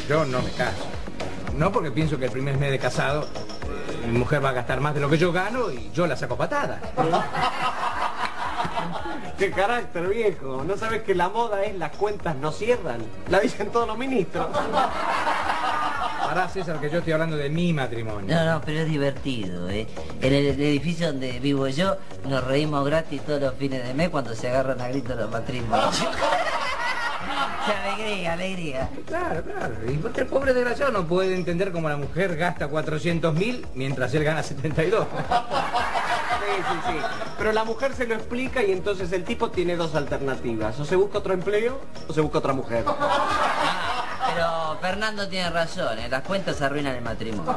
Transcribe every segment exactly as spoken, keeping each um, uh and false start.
yo no me caso. No porque pienso que el primer mes de casado eh, mi mujer va a gastar más de lo que yo gano y yo la saco patadas. ¡Qué carácter, viejo! ¿No sabes que la moda es las cuentas no cierran? La dicen todos los ministros. Pará, César, que yo estoy hablando de mi matrimonio. No, no, pero es divertido, ¿eh? En el, el edificio donde vivo yo nos reímos gratis todos los fines de mes cuando se agarran a gritos los matrimonios. ¡Qué alegría, alegría! Claro, claro. Y porque el pobre desgraciado no puede entender cómo la mujer gasta cuatrocientos mil mientras él gana setenta y dos. Sí, sí, sí. Pero la mujer se lo explica y entonces el tipo tiene dos alternativas. O se busca otro empleo o se busca otra mujer. Ah, pero Fernando tiene razón, ¿eh? Las cuentas arruinan el matrimonio.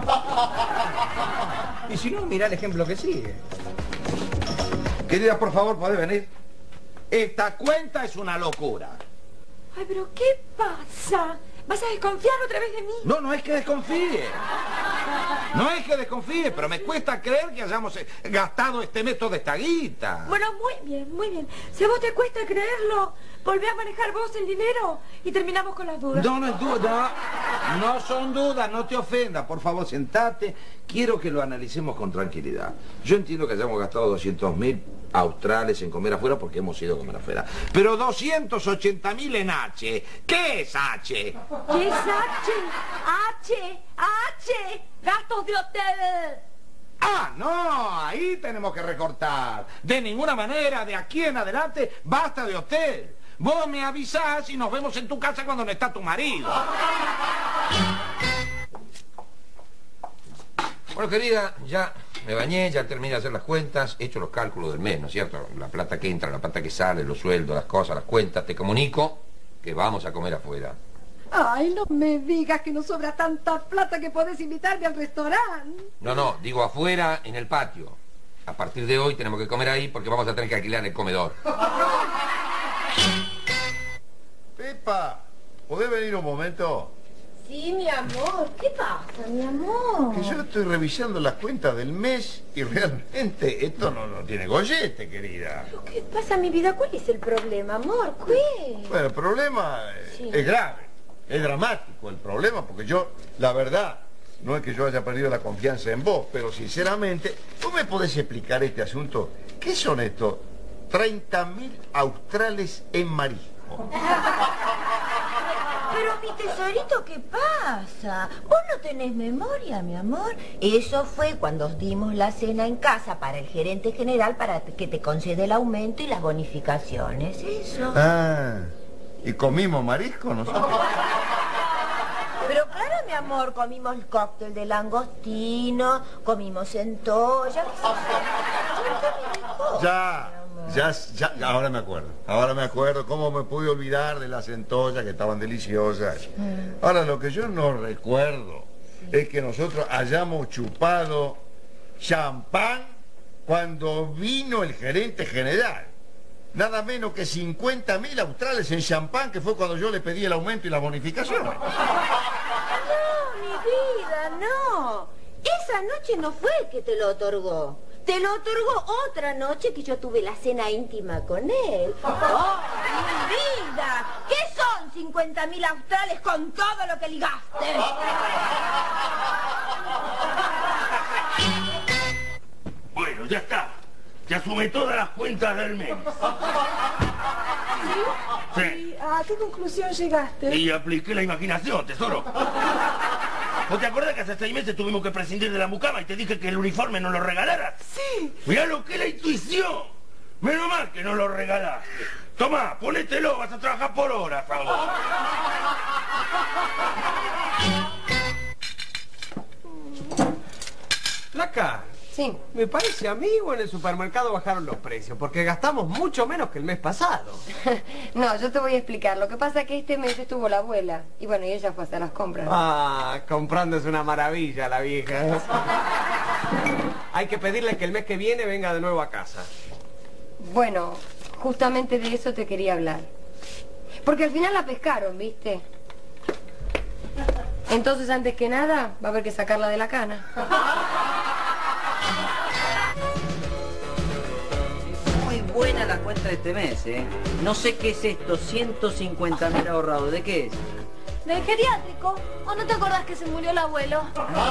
Y si no, mirá el ejemplo que sigue. Querida, por favor, ¿podés venir? Esta cuenta es una locura. Ay, pero ¿qué pasa? ¿Vas a desconfiar otra vez de mí? No, no es que desconfíe. No es que desconfíe, pero me cuesta creer que hayamos eh, gastado este mes toda esta guita. Bueno, muy bien, muy bien. Si a vos te cuesta creerlo, volvé a manejar vos el dinero y terminamos con las dudas. No, no es duda. No son dudas, no te ofendas. Por favor, sentate. Quiero que lo analicemos con tranquilidad. Yo entiendo que hayamos gastado doscientos mil australes en comer afuera porque hemos ido a comer afuera. Pero doscientos ochenta mil en H. ¿Qué es H? ¿Qué es H? H, H, gastos de hotel. Ah, no, ahí tenemos que recortar. De ninguna manera, de aquí en adelante, basta de hotel. Vos me avisás y nos vemos en tu casa cuando no está tu marido. Bueno, querida, ya me bañé, ya terminé de hacer las cuentas, he hecho los cálculos del mes, ¿no es cierto? La plata que entra, la plata que sale, los sueldos, las cosas, las cuentas. Te comunico que vamos a comer afuera. Ay, no me digas que nos sobra tanta plata que podés invitarme al restaurante. No, no, digo afuera, en el patio. A partir de hoy tenemos que comer ahí porque vamos a tener que alquilar el comedor. Pepa, ¿podés venir un momento? Sí, mi amor. ¿Qué pasa, mi amor? Que yo estoy revisando las cuentas del mes y realmente esto no, no tiene gollete, querida. ¿Pero qué pasa, mi vida? ¿Cuál es el problema, amor? ¿Qué? Bueno, el problema eh, Sí. es grave, es dramático el problema, porque yo, la verdad, no es que yo haya perdido la confianza en vos, pero sinceramente, ¿vos me podés explicar este asunto? ¿Qué son estos treinta mil australes en marisco? Pero mi tesorito, ¿qué pasa? ¿Vos no tenés memoria, mi amor? Eso fue cuando dimos la cena en casa para el gerente general para que te conceda el aumento y las bonificaciones, eso. Ah, ¿y comimos marisco nosotros? Pero claro, mi amor, comimos el cóctel de langostino, comimos centolla. Ya, ya, ya, ya, ahora me acuerdo. Ahora me acuerdo cómo me pude olvidar de las centollas que estaban deliciosas. Ahora, lo que yo no recuerdo es que nosotros hayamos chupado champán cuando vino el gerente general. Nada menos que cincuenta mil australes en champán, que fue cuando yo le pedí el aumento y la bonificación. No, mi vida, no. Esa noche no fue el que te lo otorgó. Te lo otorgó otra noche que yo tuve la cena íntima con él. ¡Oh, mi vida! ¿Qué son cincuenta mil australes con todo lo que ligaste? Bueno, ya está. Te asume todas las cuentas del mes. ¿Sí? Sí. ¿Y a qué conclusión llegaste? Y apliqué la imaginación, tesoro. ¿No te acuerdas que hace seis meses tuvimos que prescindir de la mucama y te dije que el uniforme no lo regalaras? Sí. Mirá lo que es la intuición. Menos mal que no lo regalaste. Tomá, ponételo, vas a trabajar por horas ahora. Flaca, Sí. me parece a mí o en el supermercado bajaron los precios, porque gastamos mucho menos que el mes pasado. No, yo te voy a explicar. Lo que pasa es que este mes estuvo la abuela. Y bueno, y ella fue a hacer las compras. Ah, comprando es una maravilla la vieja. Hay que pedirle que el mes que viene venga de nuevo a casa. Bueno, justamente de eso te quería hablar. Porque al final la pescaron, ¿viste? Entonces, antes que nada, va a haber que sacarla de la cana. Muy buena la cuenta de este mes, ¿eh? No sé qué es esto, ciento cincuenta mil ahorrados. ¿De qué es? ¿Del geriátrico? ¿O no te acordás que se murió el abuelo?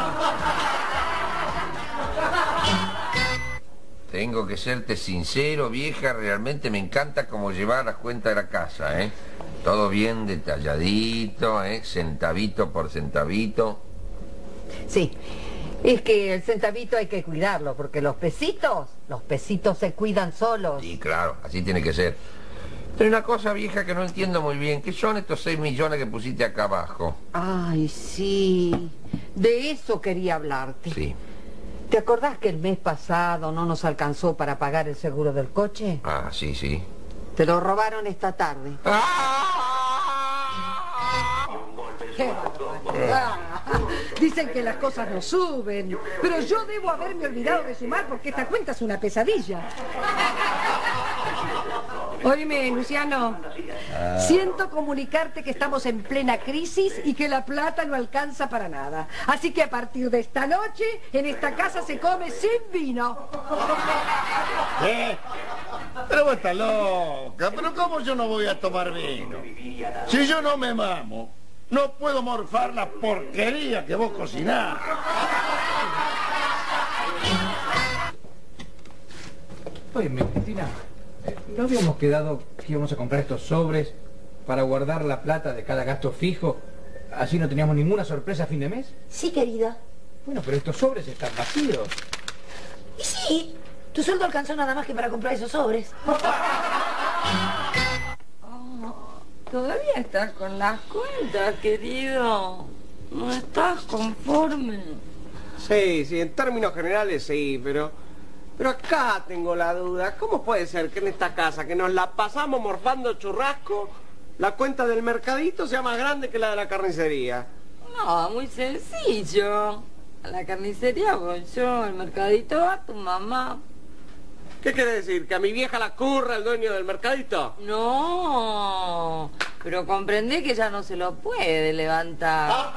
Tengo que serte sincero, vieja, realmente me encanta cómo llevar las cuentas de la casa, ¿eh? Todo bien detalladito, ¿eh? Centavito por centavito. Sí, es que el centavito hay que cuidarlo, porque los pesitos, los pesitos se cuidan solos. Sí, claro, así tiene que ser. Pero una cosa, vieja, que no entiendo muy bien, ¿qué son estos seis millones que pusiste acá abajo? Ay, sí, de eso quería hablarte. Sí. ¿Te acordás que el mes pasado no nos alcanzó para pagar el seguro del coche? Ah, sí, sí. Te lo robaron esta tarde. ¡Qué barbaridad! Dicen que las cosas no suben, pero yo debo haberme olvidado de sumar porque esta cuenta es una pesadilla. Óyeme, Luciano, ah. siento comunicarte que estamos en plena crisis y que la plata no alcanza para nada. Así que a partir de esta noche, en esta casa se come sin vino. ¿Eh? Pero vos estás loca, pero ¿cómo yo no voy a tomar vino? Si yo no me mamo, no puedo morfar la porquería que vos cocinás. Oye, Cristina, ¿no habíamos quedado que íbamos a comprar estos sobres para guardar la plata de cada gasto fijo? ¿Así no teníamos ninguna sorpresa a fin de mes? Sí, querida. Bueno, pero estos sobres están vacíos. Y sí, tu sueldo alcanzó nada más que para comprar esos sobres. Todavía estás con las cuentas, querido. No estás conforme. Sí, sí, en términos generales sí, pero... Pero acá tengo la duda. ¿Cómo puede ser que en esta casa, que nos la pasamos morfando churrasco, la cuenta del mercadito sea más grande que la de la carnicería? No, muy sencillo. A la carnicería voy yo, al mercadito va tu mamá. ¿Qué quiere decir? ¿Que a mi vieja la curra el dueño del mercadito? No, pero comprendé que ya no se lo puede levantar.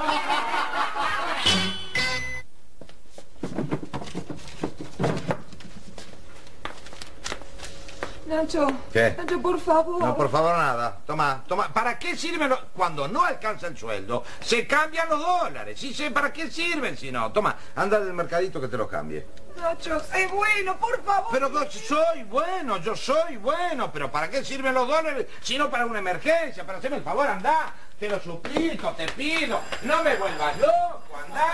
Nacho, ¿Qué? Nacho, por favor. No, por favor, nada. Toma, toma. ¿Para qué sirven los... Cuando no alcanza el sueldo, se cambian los dólares. Sí sé para qué sirven si no. Toma, anda del mercadito que te los cambie. Nacho, sé bueno, por favor. Pero yo soy bueno, yo soy bueno. Pero ¿para qué sirven los dólares si no para una emergencia? Para hacerme el favor, anda. Te lo suplico, te pido. No me vuelvas loco, anda.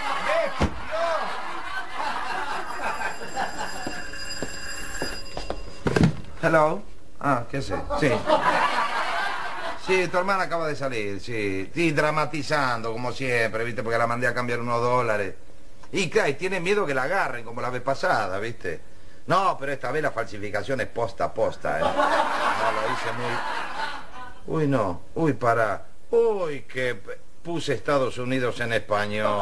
Hello. Ah, ¿qué sé? Sí. Sí, tu hermana acaba de salir, sí. Sí, dramatizando, como siempre, ¿viste? Porque la mandé a cambiar unos dólares. Y claro, y tiene miedo que la agarren, como la vez pasada, ¿viste? No, pero esta vez la falsificación es posta a posta, ¿eh? No, lo hice muy... Uy, no. Uy, para. Uy, que puse Estados Unidos en español.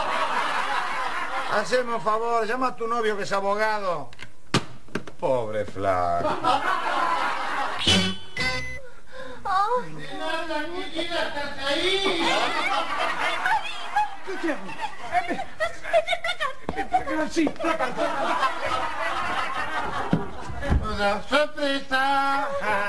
Haceme un favor, llama a tu novio que es abogado. Pobre Flac. Oh. Sí, Una sorpresa.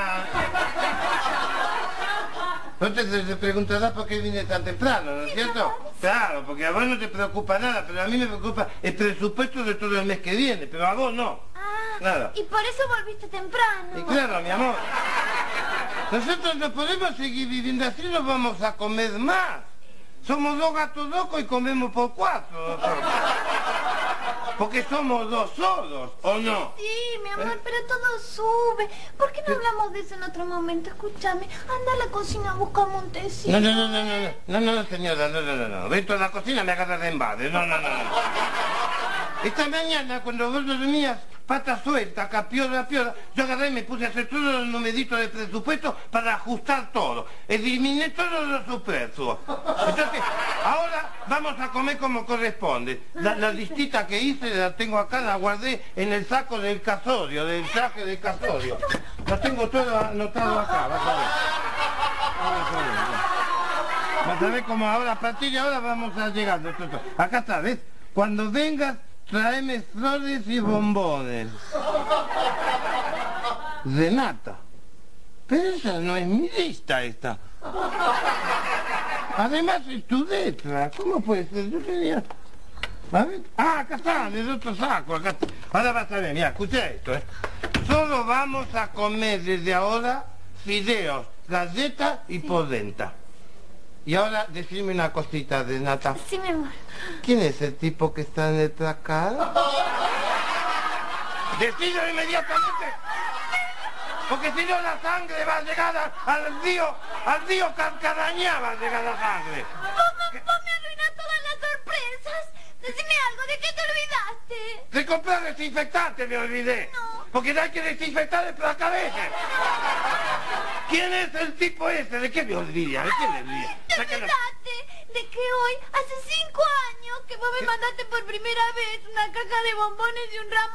No te, te preguntarás por qué vine tan temprano, ¿no es cierto? Claro, porque a vos no te preocupa nada, pero a mí me preocupa el presupuesto de todo el mes que viene, pero a vos no. Ah, nada. Y por eso volviste temprano. Y claro, mi amor. Nosotros no podemos seguir viviendo así, no vamos a comer más. Somos dos gatos locos y comemos por cuatro. Porque somos dos solos, ¿o no? Sí, mi amor, ¿Eh? pero todo sube. ¿Por qué no hablamos de eso en otro momento? Escúchame, anda a la cocina a buscar un tecito. No, no, no, no, no, no, no, no, señora, no, no, no, no. Dentro de la cocina me agarra de embate, no, no, no, no. Esta mañana, cuando vos dormías, pata suelta, acá piola, piola, yo agarré y me puse a hacer todos los numeritos de presupuesto para ajustar todo. Eliminé todo lo superfluo. Entonces, ahora vamos a comer como corresponde. La, la listita que hice la tengo acá, la guardé en el saco del casorio, del traje del casorio. La tengo todo anotado acá, vas a ver. Vas a ver, vas a ver como ahora, a partir de ahora vamos a llegar. Acá está, ¿ves? Cuando vengas, tráeme flores y bombones. Renata. Pero esa no es mi lista esta. Además es tu letra. ¿Cómo puede ser? Yo tenía... A ver. Ah, acá está, en el otro saco. Acá está. Ahora vas a ver, mira, escucha esto, ¿eh? Solo vamos a comer desde ahora fideos, galletas y polenta. Y ahora decime una cosita de Nata. Sí, mi amor. ¿Quién es el tipo que está en el placar? ¡Decílo inmediatamente! Porque si no la sangre va a llegar a- al río, al río Carcarañá va a llegar la sangre. Vos me arruinas todas las sorpresas. Decime algo, ¿de qué te olvidaste? De comprar desinfectante me olvidé. No. Porque hay que desinfectar el placar ese. ¿Quién es el tipo ese? ¿De qué me olvida? ¿De qué me olvida? ¿Te olvidaste de que hoy, hace cinco años, que vos me mandaste por primera vez una caja de bombones y un ramo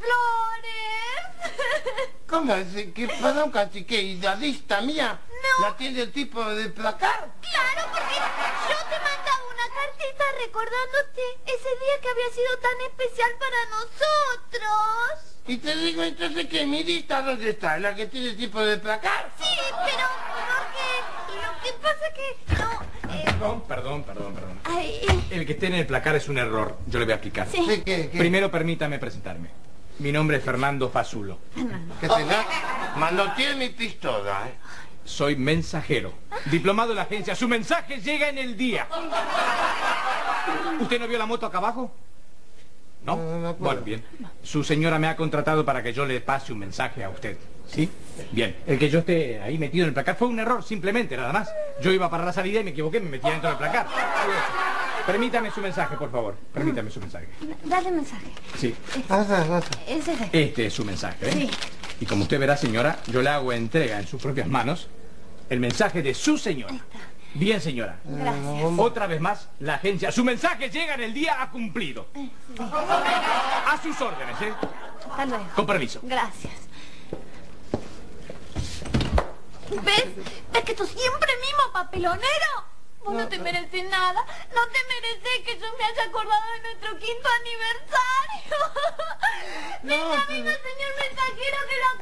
de flores? ¿Cómo es? ¿Que para un cacique idealista mía? No. ¿La tiene el tipo del placar? Claro, porque yo te mandaba una cartita recordándote ese día que había sido tan especial para nosotros. Y te digo entonces que mi lista, ¿dónde está? ¿La que tiene el tipo de placar? Sí, pero porque lo que pasa que no... eh, Perdón, perdón, perdón, perdón. ay, eh, El que esté en el placar es un error. Yo le voy a explicar. Sí. ¿Qué, qué, qué? Primero permítame presentarme. Mi nombre es Fernando Fazulo. ¿Qué será? Manoteé mi pistola, ¿eh? Soy mensajero. Diplomado en la agencia. Su mensaje llega en el día. ¿Usted no vio la moto acá abajo? ¿No? No, no me acuerdo. Bueno, bien. Su señora me ha contratado para que yo le pase un mensaje a usted. ¿Sí? Bien. El que yo esté ahí metido en el placar fue un error, simplemente, nada más. Yo iba para la salida y me equivoqué, me metí dentro del placar. Permítame su mensaje, por favor. Permítame su mensaje. dale mensaje. Sí. Ah, ah, ah. Ese es. Este es su mensaje, ¿eh? Sí. Y como usted verá, señora, yo le hago entrega en sus propias manos el mensaje de su señora. Bien, señora. Gracias. Otra vez más, la agencia. Su mensaje llega en el día, ha cumplido. A sus órdenes, ¿eh? Hasta luego. Con permiso. Gracias. ¿Ves? ¿Ves que tú siempre mismo, papelonero? Vos no te mereces nada. No te mereces que yo me haya acordado de nuestro quinto aniversario. Venga, venga, señor mensajero, que lo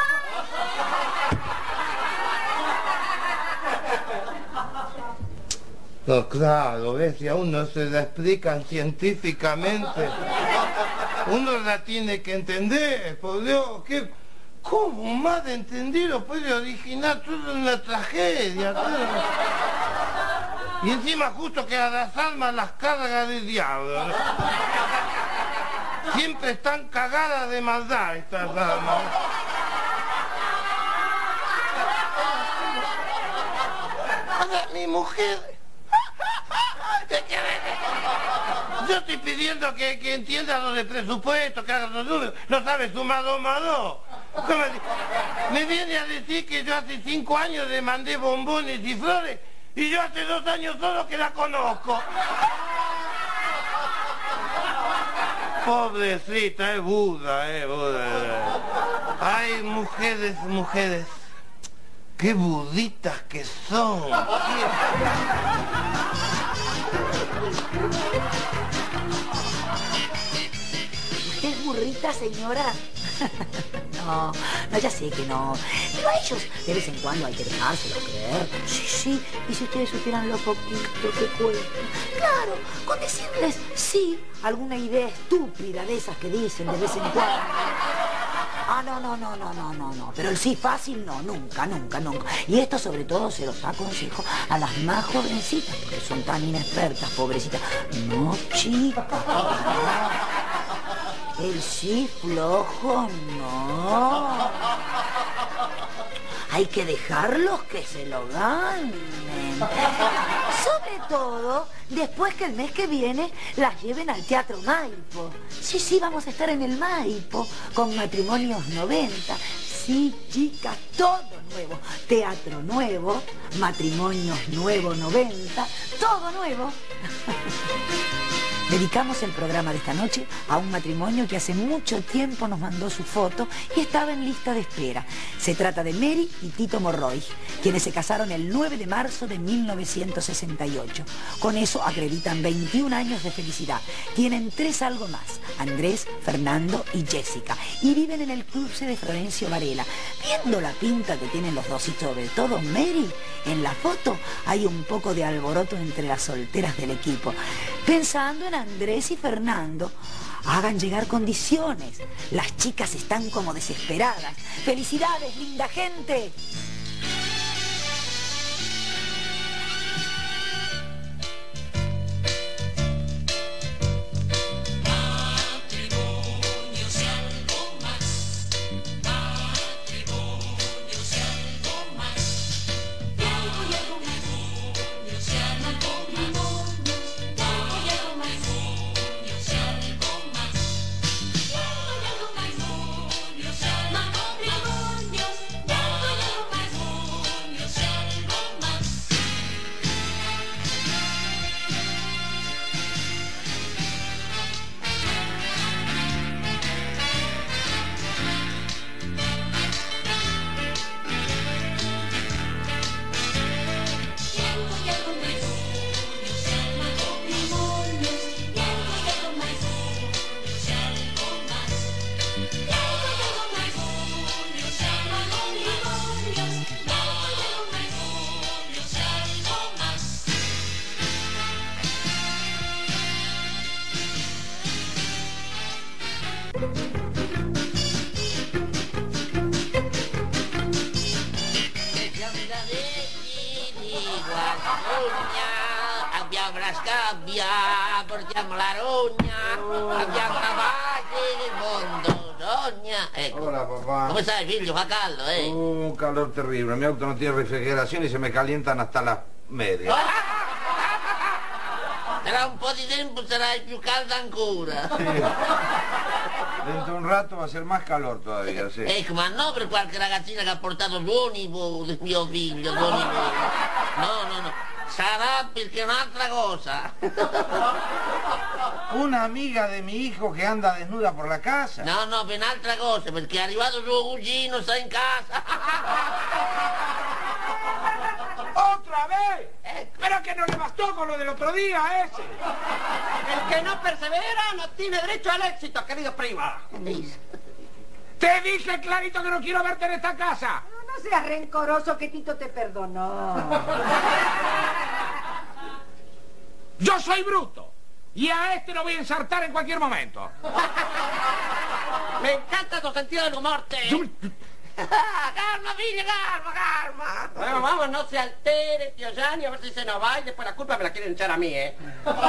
acompañe. No, claro, ves, si a uno se la explican científicamente, uno la tiene que entender, por Dios, ¿qué, ¿cómo más de entendido puede originar toda una tragedia? Todo? Y encima justo que a las almas las carga del diablo, ¿no? Siempre están cagadas de maldad estas almas. Ahora, mi mujer... Yo estoy pidiendo que, que entienda lo de presupuesto, que haga los números. No sabe sumar dos más dos. ¿Cómo di- Me viene a decir que yo hace cinco años le mandé bombones y flores y yo hace dos años solo que la conozco. Pobrecita, es Buda, eh, Buda. Ay, mujeres, mujeres. Qué buditas que son. ¿Usted es burrita, señora? No, no, ya sé que no. Pero a ellos de vez en cuando hay que dejárselo creer. Sí, sí, y si ustedes supieran lo poquito que cuesta. Claro, con decirles sí, alguna idea estúpida de esas que dicen de vez en cuando. Ah, no, no, no, no, no, no, no. Pero el sí fácil no, nunca, nunca, nunca. Y esto sobre todo se los aconsejo a las más jovencitas, porque son tan inexpertas, pobrecitas. No, chicas. El sí flojo, no. Hay que dejarlos que se lo ganen. Sobre todo, después que el mes que viene las lleven al Teatro Maipo. Sí, sí, vamos a estar en el Maipo, con Matrimonios noventa. Sí, chicas, todo nuevo. Teatro nuevo, Matrimonios nuevo noventa, todo nuevo. Dedicamos el programa de esta noche a un matrimonio que hace mucho tiempo nos mandó su foto y estaba en lista de espera. Se trata de Mary y Tito Morroy, quienes se casaron el nueve de marzo de mil novecientos sesenta y ocho. Con eso acreditan veintiún años de felicidad. Tienen tres algo más, Andrés, Fernando y Jessica, y viven en el cruce de Florencio Varela. Viendo la pinta que tienen los dos y sobre todo Mary, en la foto hay un poco de alboroto entre las solteras del equipo. Pensando en Andrés y Fernando, hagan llegar condiciones. Las chicas están como desesperadas. ¡Felicidades, linda gente! Abbiamo la scabbia, portiamo la rogna, abbiamo capace del mondo, sogna. Ecco. Hola, papá. ¿Cómo estás, figlio? Fa caldo, eh? Uh, un calor terrible. Mi auto no tiene refrigeración y se me calientan hasta las medias. Tra un po' di tempo sarai più calda ancora. Sí. Dentro de un rato va a ser más calor todavía, sí. Ecco, ma no per qualche ragazzina che ha portato l'univo del mio figlio, l'univo. No, no, no. Sarà perché è un'altra cosa. Una amiga de mi hijo que anda desnuda por la casa. No, no, per un'altra cosa, perché è arrivato suo cugino, sta in casa. ¡Otra vez! Eh, ¿Pero que no le bastó con lo del otro día a ese? El que no persevera no tiene derecho al éxito, querido prima. Te dije clarito que no quiero verte en esta casa. No, no seas rencoroso, que Tito te perdonó. Yo soy bruto. Y a este lo voy a ensartar en cualquier momento. Me encanta tu sentido del humor, te. Yo... calma, figlio, calma, calma. Bueno, vamos, no se altere, tío Gianni, a ver si se nos va y después la culpa me la quieren echar a mí, ¿eh?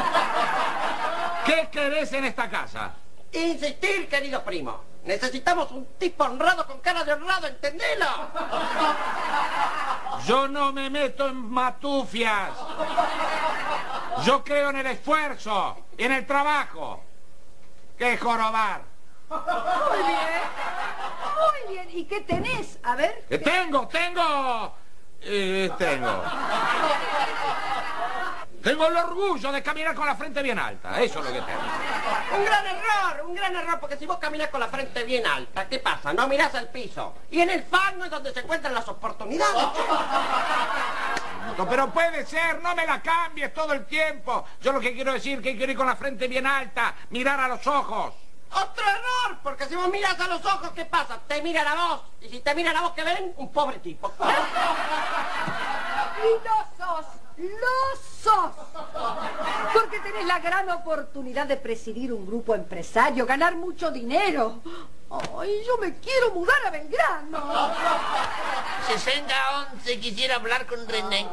¿Qué querés en esta casa? Insistir, querido primo. Necesitamos un tipo honrado con cara de honrado, ¿entendelo? Yo no me meto en matufias. Yo creo en el esfuerzo y en el trabajo. ¿Qué jorobar? Muy bien, muy bien. ¿Y qué tenés? A ver. ¿Qué tengo? Tengo... Eh, tengo... Tengo el orgullo de caminar con la frente bien alta. Eso es lo que tengo. Un gran error, un gran error, porque si vos caminás con la frente bien alta, ¿qué pasa? No mirás al piso. Y en el fango es donde se encuentran las oportunidades. Pero puede ser, no me la cambies todo el tiempo. Yo lo que quiero decir es que quiero ir con la frente bien alta, mirar a los ojos. Otro error, porque si vos miras a los ojos, ¿qué pasa? Te miran a vos. Y si te miran a vos, ¿qué ven? Un pobre tipo. Y lo sos, lo sos. Porque tenés la gran oportunidad de presidir un grupo empresario, ganar mucho dinero. Ay, yo me quiero mudar a Belgrano. sesenta once, quisiera hablar con René.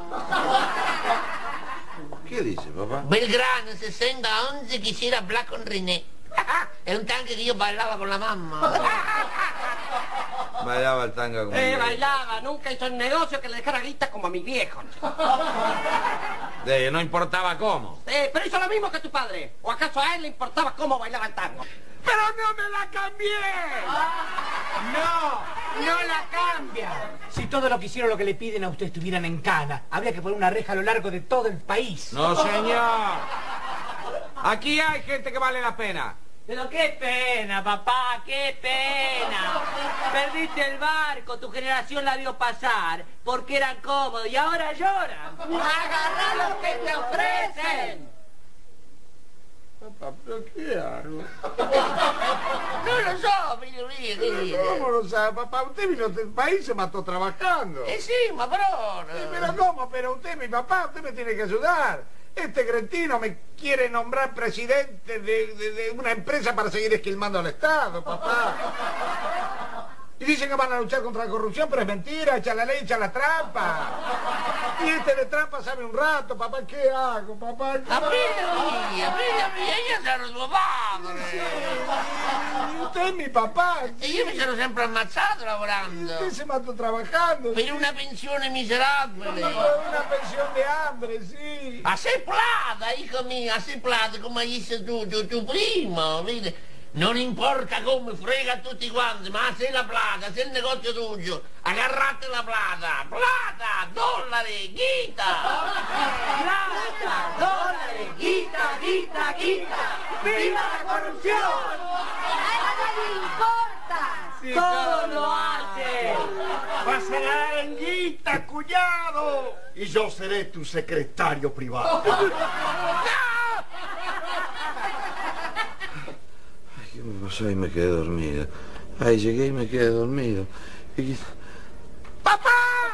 ¿Qué dice, papá? Belgrano, sesenta once, quisiera hablar con René. Es un tanque que yo bailaba con la mamá. Bailaba el tanga con Eh, bailaba, nunca hizo el negocio que le dejara guita como a mi viejo. Eh, no importaba cómo. Eh, pero hizo lo mismo que tu padre. ¿O acaso a él le importaba cómo bailaba el tango? ¡Pero no me la cambié! No, no la cambia. Si todo lo que hicieron lo que le piden a usted estuvieran en cana, habría que poner una reja a lo largo de todo el país. No, señor. Aquí hay gente que vale la pena. Pero qué pena, papá, qué pena. Perdiste el barco, tu generación la vio pasar, porque eran cómodos y ahora lloran. Agarrá lo que te ofrecen. Papá, ¿pero qué hago? No lo so, mire, mire. ¿Cómo lo sabe, papá? Usted vino del país y se mató trabajando. Encima, pero... Sí, pero ¿cómo? Pero usted, mi papá, usted me tiene que ayudar. Este cretino me quiere nombrar presidente de, de, de una empresa para seguir esquilmando al Estado, papá. Y dicen que van a luchar contra la corrupción, pero es mentira, echa la ley, echa la trampa. Y este de trampa sabe un rato, papá, ¿qué hago, papá? Aprende a mí, aprende a mí, ella se lo suo padre. Y usted es mi papá. E io mi sono sempre ammazzato lavorando. Y usted se mató trabajando. Per una pensione miserabile. Una pensión de hambre, sí. Hace plata, hijo mío, hace plata, come dice tu, tu, tu primo, vedi? Non importa come, frega tutti quanti, ma se la plata, se il negozio tuyo, agarrate la plata, plata, dollari, guita. Plata, dólares, guita, guita, guita. ¡Viva la corrupción! ¡A nadie le importa! Sí, todo lo hace. Vas a ganar en guita, cuñado. Y yo seré tu secretario privado. ¿Qué me pasó? Ahí me quedé dormido. Ahí llegué y me quedé dormido. Y... ¡Papá!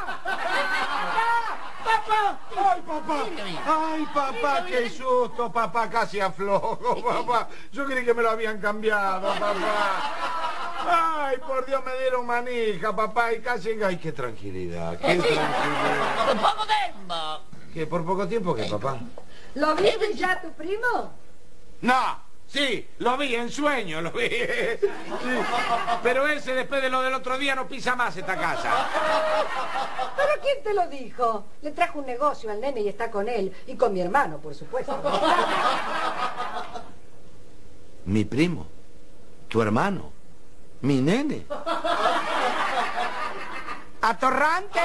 ¡Papá! ¡Ay, papá! ¡Ay, papá! ¡Qué susto, papá! Casi aflojo, papá. Yo creí que me lo habían cambiado, papá. ¡Ay, por Dios, me dieron manija, papá! Y casi... ¡Ay, qué tranquilidad! ¡Qué tranquilidad! Por poco tiempo. ¿Qué? ¿Por poco tiempo qué, papá? ¿Lo viste ya tu primo? No. Sí, lo vi, en sueño lo vi. Sí. Pero ese, después de lo del otro día, no pisa más esta casa. ¿Pero quién te lo dijo? Le trajo un negocio al nene y está con él. Y con mi hermano, por supuesto. ¿Mi primo? ¿Tu hermano? ¿Mi nene? ¡Atorrante!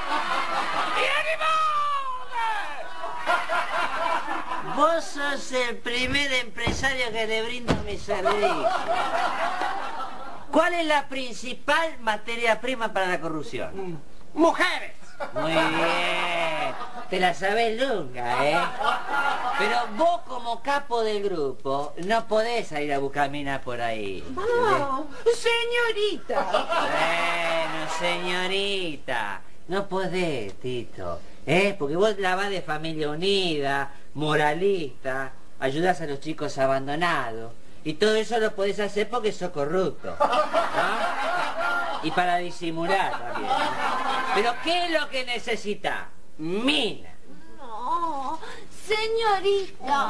Vos sos el primer empresario que le brindo mi servicio. ¿Cuál es la principal materia prima para la corrupción? ¡Mujeres! Muy bien. Te la sabés nunca, ¿eh? Pero vos como capo del grupo no podés salir a buscar minas por ahí. Ah, señorita. Bueno, señorita. No podés, Tito. ¿Eh? Porque vos la vas de familia unida, moralista, ayudás a los chicos abandonados. Y todo eso lo podés hacer porque sos corrupto, ¿no? Y para disimular también. Pero ¿qué es lo que necesitas? Mina. No, señorita.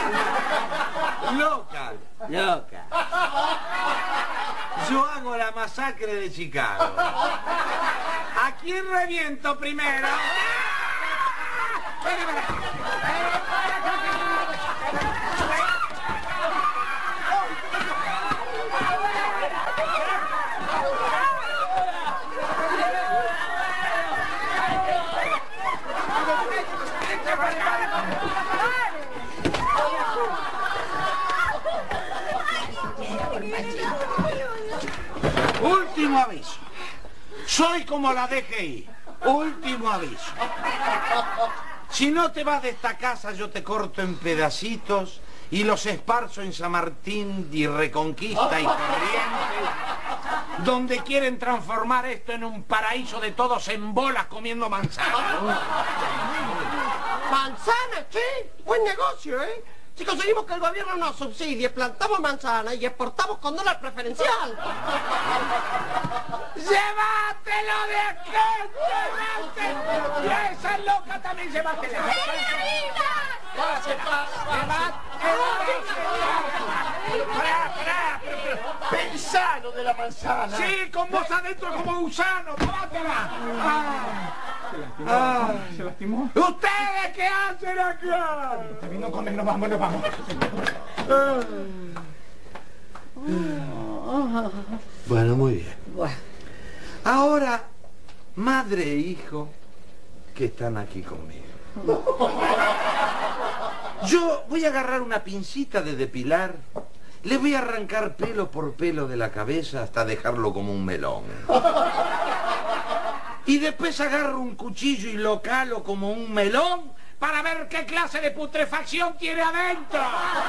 Loca. Loca. Yo hago la masacre de Chicago. ¿A quién reviento primero? Último aviso. Soy como la D G I. Último aviso. Si no te vas de esta casa, yo te corto en pedacitos y los esparzo en San Martín y Reconquista y Corrientes, donde quieren transformar esto en un paraíso de todos en bolas comiendo manzanas. ¿Manzana, che? Buen negocio, ¿eh? Si conseguimos que el gobierno nos subsidie, plantamos manzanas y exportamos con dólar preferencial. ¡Llévatelo de aquí! ¡Llévatelo! ¡Y esa loca también llévatela! ¡Señorita! Pensalo de la manzana. Sí, con vos adentro como gusano, tómatela. Ah, ah, ¿se lastimó? ¿Ustedes qué hacen acá? No comen, no vamos, no vamos. Bueno, muy bien. Ahora, madre e hijo que están aquí conmigo. Yo voy a agarrar una pincita de depilar, le voy a arrancar pelo por pelo de la cabeza hasta dejarlo como un melón. Y después agarro un cuchillo y lo calo como un melón para ver qué clase de putrefacción tiene adentro.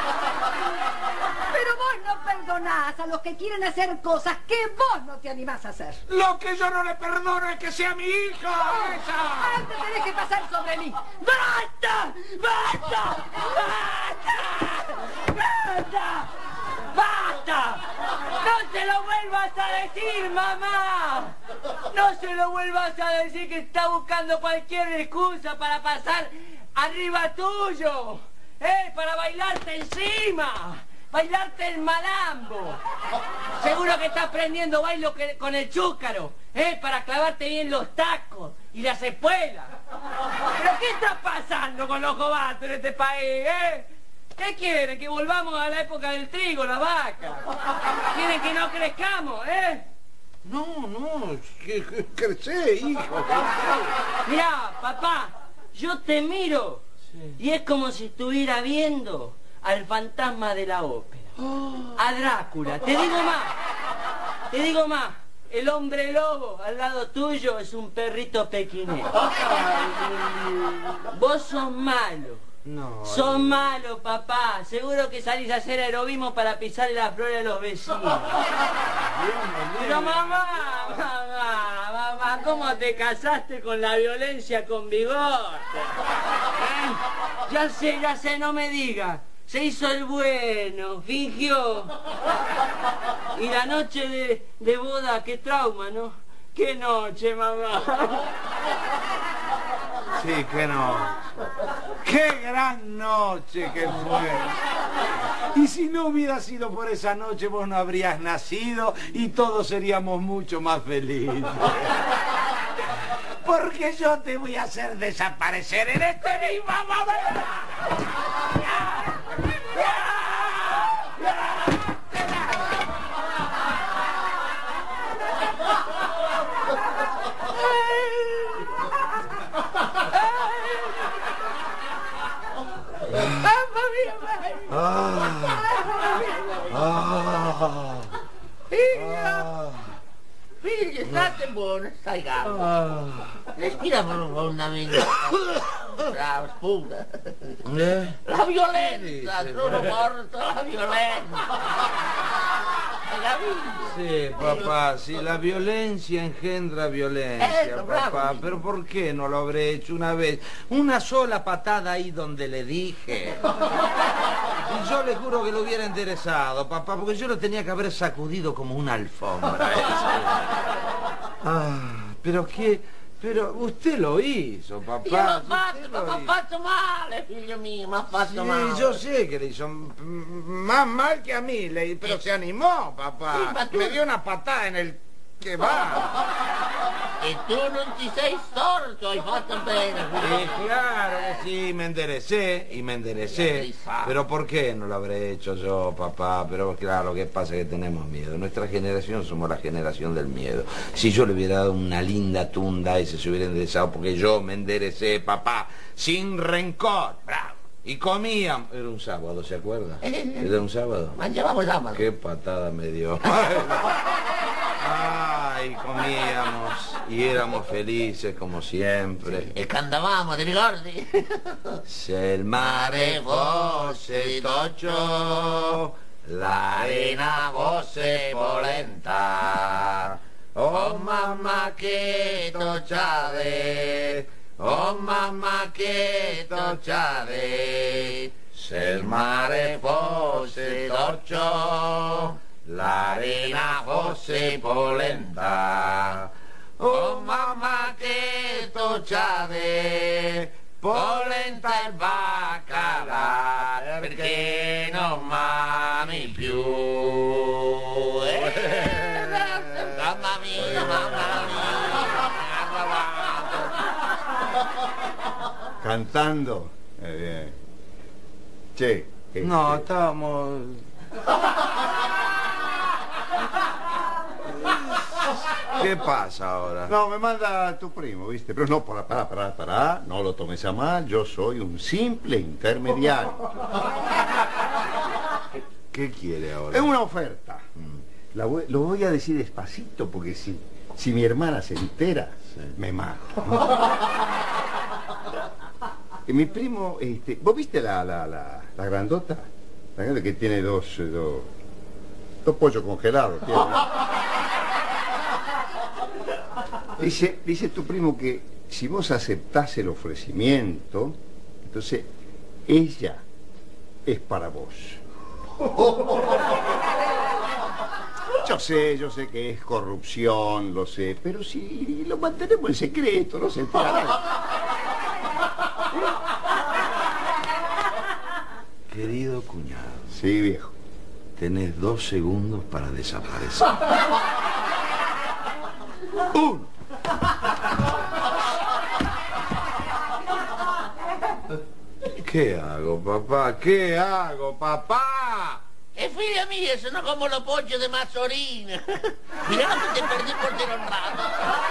Pero vos no perdonás a los que quieren hacer cosas que vos no te animás a hacer. Lo que yo no le perdono es que sea mi hija. ¡Esa! Ahora te tenés que pasar sobre mí. ¡Basta! ¡Basta! ¡Basta! ¡Basta! ¡No se lo vuelvas a decir, mamá! No se lo vuelvas a decir, que está buscando cualquier excusa para pasar arriba tuyo, ¿eh? Para bailarte encima, bailarte el malambo. Seguro que está aprendiendo bailo que, con el chúcaro, ¿eh? Para clavarte bien los tacos y las espuelas. ¿Pero qué está pasando con los jovatos en este país, eh? ¿Qué quieren? ¿Que volvamos a la época del trigo, la vaca? ¿Quieren que no crezcamos, eh? No, no, que, que, crecé, hijo, crecé. Mirá, papá, yo te miro, sí, y es como si estuviera viendo al fantasma de la ópera, oh, a Drácula. Te digo más, te digo más, el hombre lobo al lado tuyo es un perrito pequinés. Vos sos malo. No. Son malos, papá. Seguro que salís a hacer aerobismo para pisar las flores de los vecinos. Pero mamá, mamá, mamá, ¿cómo te casaste con la violencia con bigote? ¿Eh? Ya sé, ya sé, no me digas. Se hizo el bueno, fingió. Y la noche de, de boda, qué trauma, ¿no? Qué noche, mamá. Sí, qué noche. ¡Qué gran noche que fue! Y si no hubiera sido por esa noche, vos no habrías nacido y todos seríamos mucho más felices. Porque yo te voy a hacer desaparecer en este mismo momento. Ah, ah, Figlio, figlio, state buono, stai calmo. Respira profondamente. Bravo, sputa. Eh? La violenza, sono morto, la violenza. Hai capito? Sí, papá, sí, la violencia engendra violencia, Eso, papá. bravo. Pero ¿por qué no lo habré hecho una vez? Una sola patada ahí donde le dije. Y yo le juro que lo hubiera enderezado, papá, porque yo lo tenía que haber sacudido como una alfombra. ¿eh? Ah, pero qué... Pero usted lo hizo, papá. Io l'ho fatto, usted ma lo mi ha hizo. fatto male, figlio mio, mi ha fatto Sí, male. yo sé que le hizo mm, más mal que a mí, le- pero se animó, papá. Sí, ma tu- Me dio una patada en el que va. E tu non ti sei storto, hai fatto bene, figlio. Sí, claro que sí, me enderecé y me enderecé. Pero ¿por qué no lo habré hecho yo, papá? Pero claro, lo que pasa es que tenemos miedo. Nuestra generación somos la generación del miedo. Si yo le hubiera dado una linda tunda y se hubiera enderezado porque yo me enderecé, papá, sin rencor, bravo. Y comíamos. Era un sábado, ¿se acuerda? Era un sábado. Mangiavamo sabato. Qué patada me dio. Ay, comíamos y éramos felices como siempre. E cantavamo, ti ricordi? Se il mare fosse toccio, l'arena fosse polenta. Oh mamma che tocciade, oh mamma che tocciade. Se il mare fosse toccio, l'arena fosse polenta. Oh mamma che tocciade, polenta e baccalà, perché non mami più. Eh, mamma mia, mamma mia. Cantando. Eh, bien. Che. este, No, estábamos... ¿Qué pasa ahora? No, me manda tu primo, ¿viste? Pero no, pará, pará, pará, pará, no lo tomes a mal, yo soy un simple intermediario. ¿Qué quiere ahora? Es una oferta. La voy- lo voy a decir despacito porque si, si mi hermana se entera, me mato. Y mi primo, este, ¿vos viste la, la, la, la grandota? La grande que tiene dos, eh, dos, dos pollos congelados. Tiene. Dice, dice tu primo que si vos aceptás el ofrecimiento, entonces ella es para vos. Yo sé, yo sé que es corrupción, lo sé, pero si lo mantenemos en secreto, no se entera nadie. Querido cuñado. Sí, viejo. Tenés dos segundos para desaparecer. Uno. ¿Qué hago, papá? ¿Qué hago, papá? Es figlia mía, se no como los pollos de Mazzorina. Mirá lo que te perdí por tener un lado.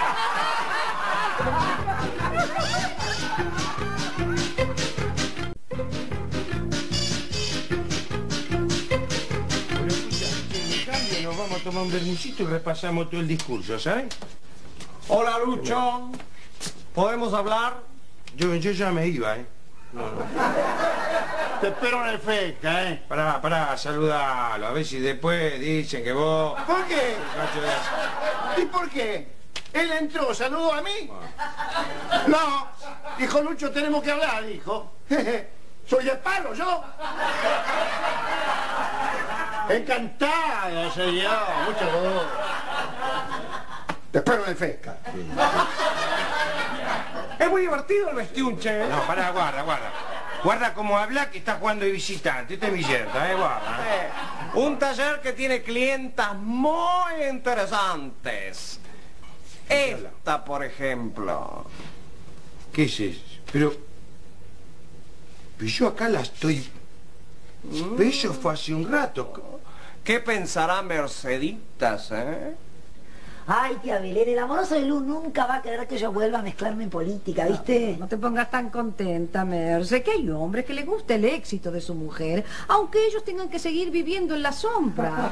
Nos vamos a tomar un vermucito y repasamos todo el discurso, ¿sabes? Hola, Lucho. ¿Podemos hablar? Yo, yo ya me iba, ¿eh? No, no. Te espero en el feca, ¿eh? Pará, pará, saludalo. A ver si después dicen que vos... ¿Por qué? Cacho de- ¿Y por qué? Él entró, saludó a mí. No, dijo Lucho, tenemos que hablar, dijo. Soy el palo, yo. Encantado, soy yo, mucho gusto. Te espero en el feca. Es muy divertido el vestiunche, ¿eh? No, pará, guarda, guarda. Guarda cómo habla que está jugando de visitante. Esta es mi yerta, ¿eh? Guarda. Eh, un taller que tiene clientas muy interesantes. Esta, por ejemplo. ¿Qué es eso? Pero... Pero yo acá la estoy... Pero eso fue hace un rato. ¿Qué pensará Merceditas, eh? Ay, tía Belén, el amoroso de Luz nunca va a querer que yo vuelva a mezclarme en política, ¿viste? No te pongas tan contenta, Merce, que hay hombres que les gusta el éxito de su mujer, aunque ellos tengan que seguir viviendo en la sombra.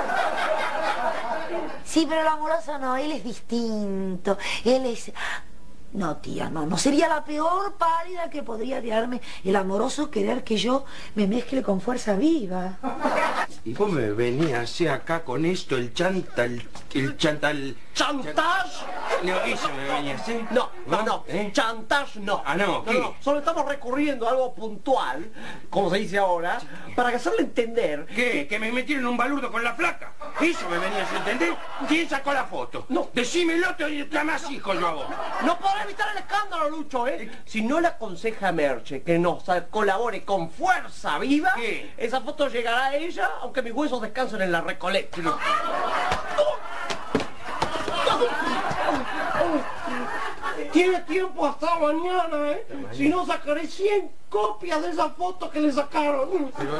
Sí, pero el amoroso no, él es distinto. Él es... No, tía, no, no sería la peor pálida que podría tirarme el amoroso querer que yo me mezcle con fuerza viva. Y vos me venías así acá con esto, el chantal... El chantal... ¿Chantage? No, eso me venía así. No, no, no. ¿Eh? Chantage no. Ah, no, ¿qué? No, no. Solo estamos recurriendo a algo puntual, como se dice ahora, para hacerle entender... ¿Qué? ¿Que me metieron en un balurdo con la flaca? ¿Eso me venías a entender? ¿Quién sacó la foto? No. Decímelo, te te más hijos yo a vos. No podrá evitar el escándalo, Lucho, ¿eh? Si no le aconseja a Merche que nos eh, colabore con fuerza viva, ¿qué? Esa foto llegará a ella, aunque mis huesos descansen en la Recoleta. No. Tiene tiempo hasta mañana, ¿eh? Si no, sacaré cien copias de esa foto que le sacaron. Pero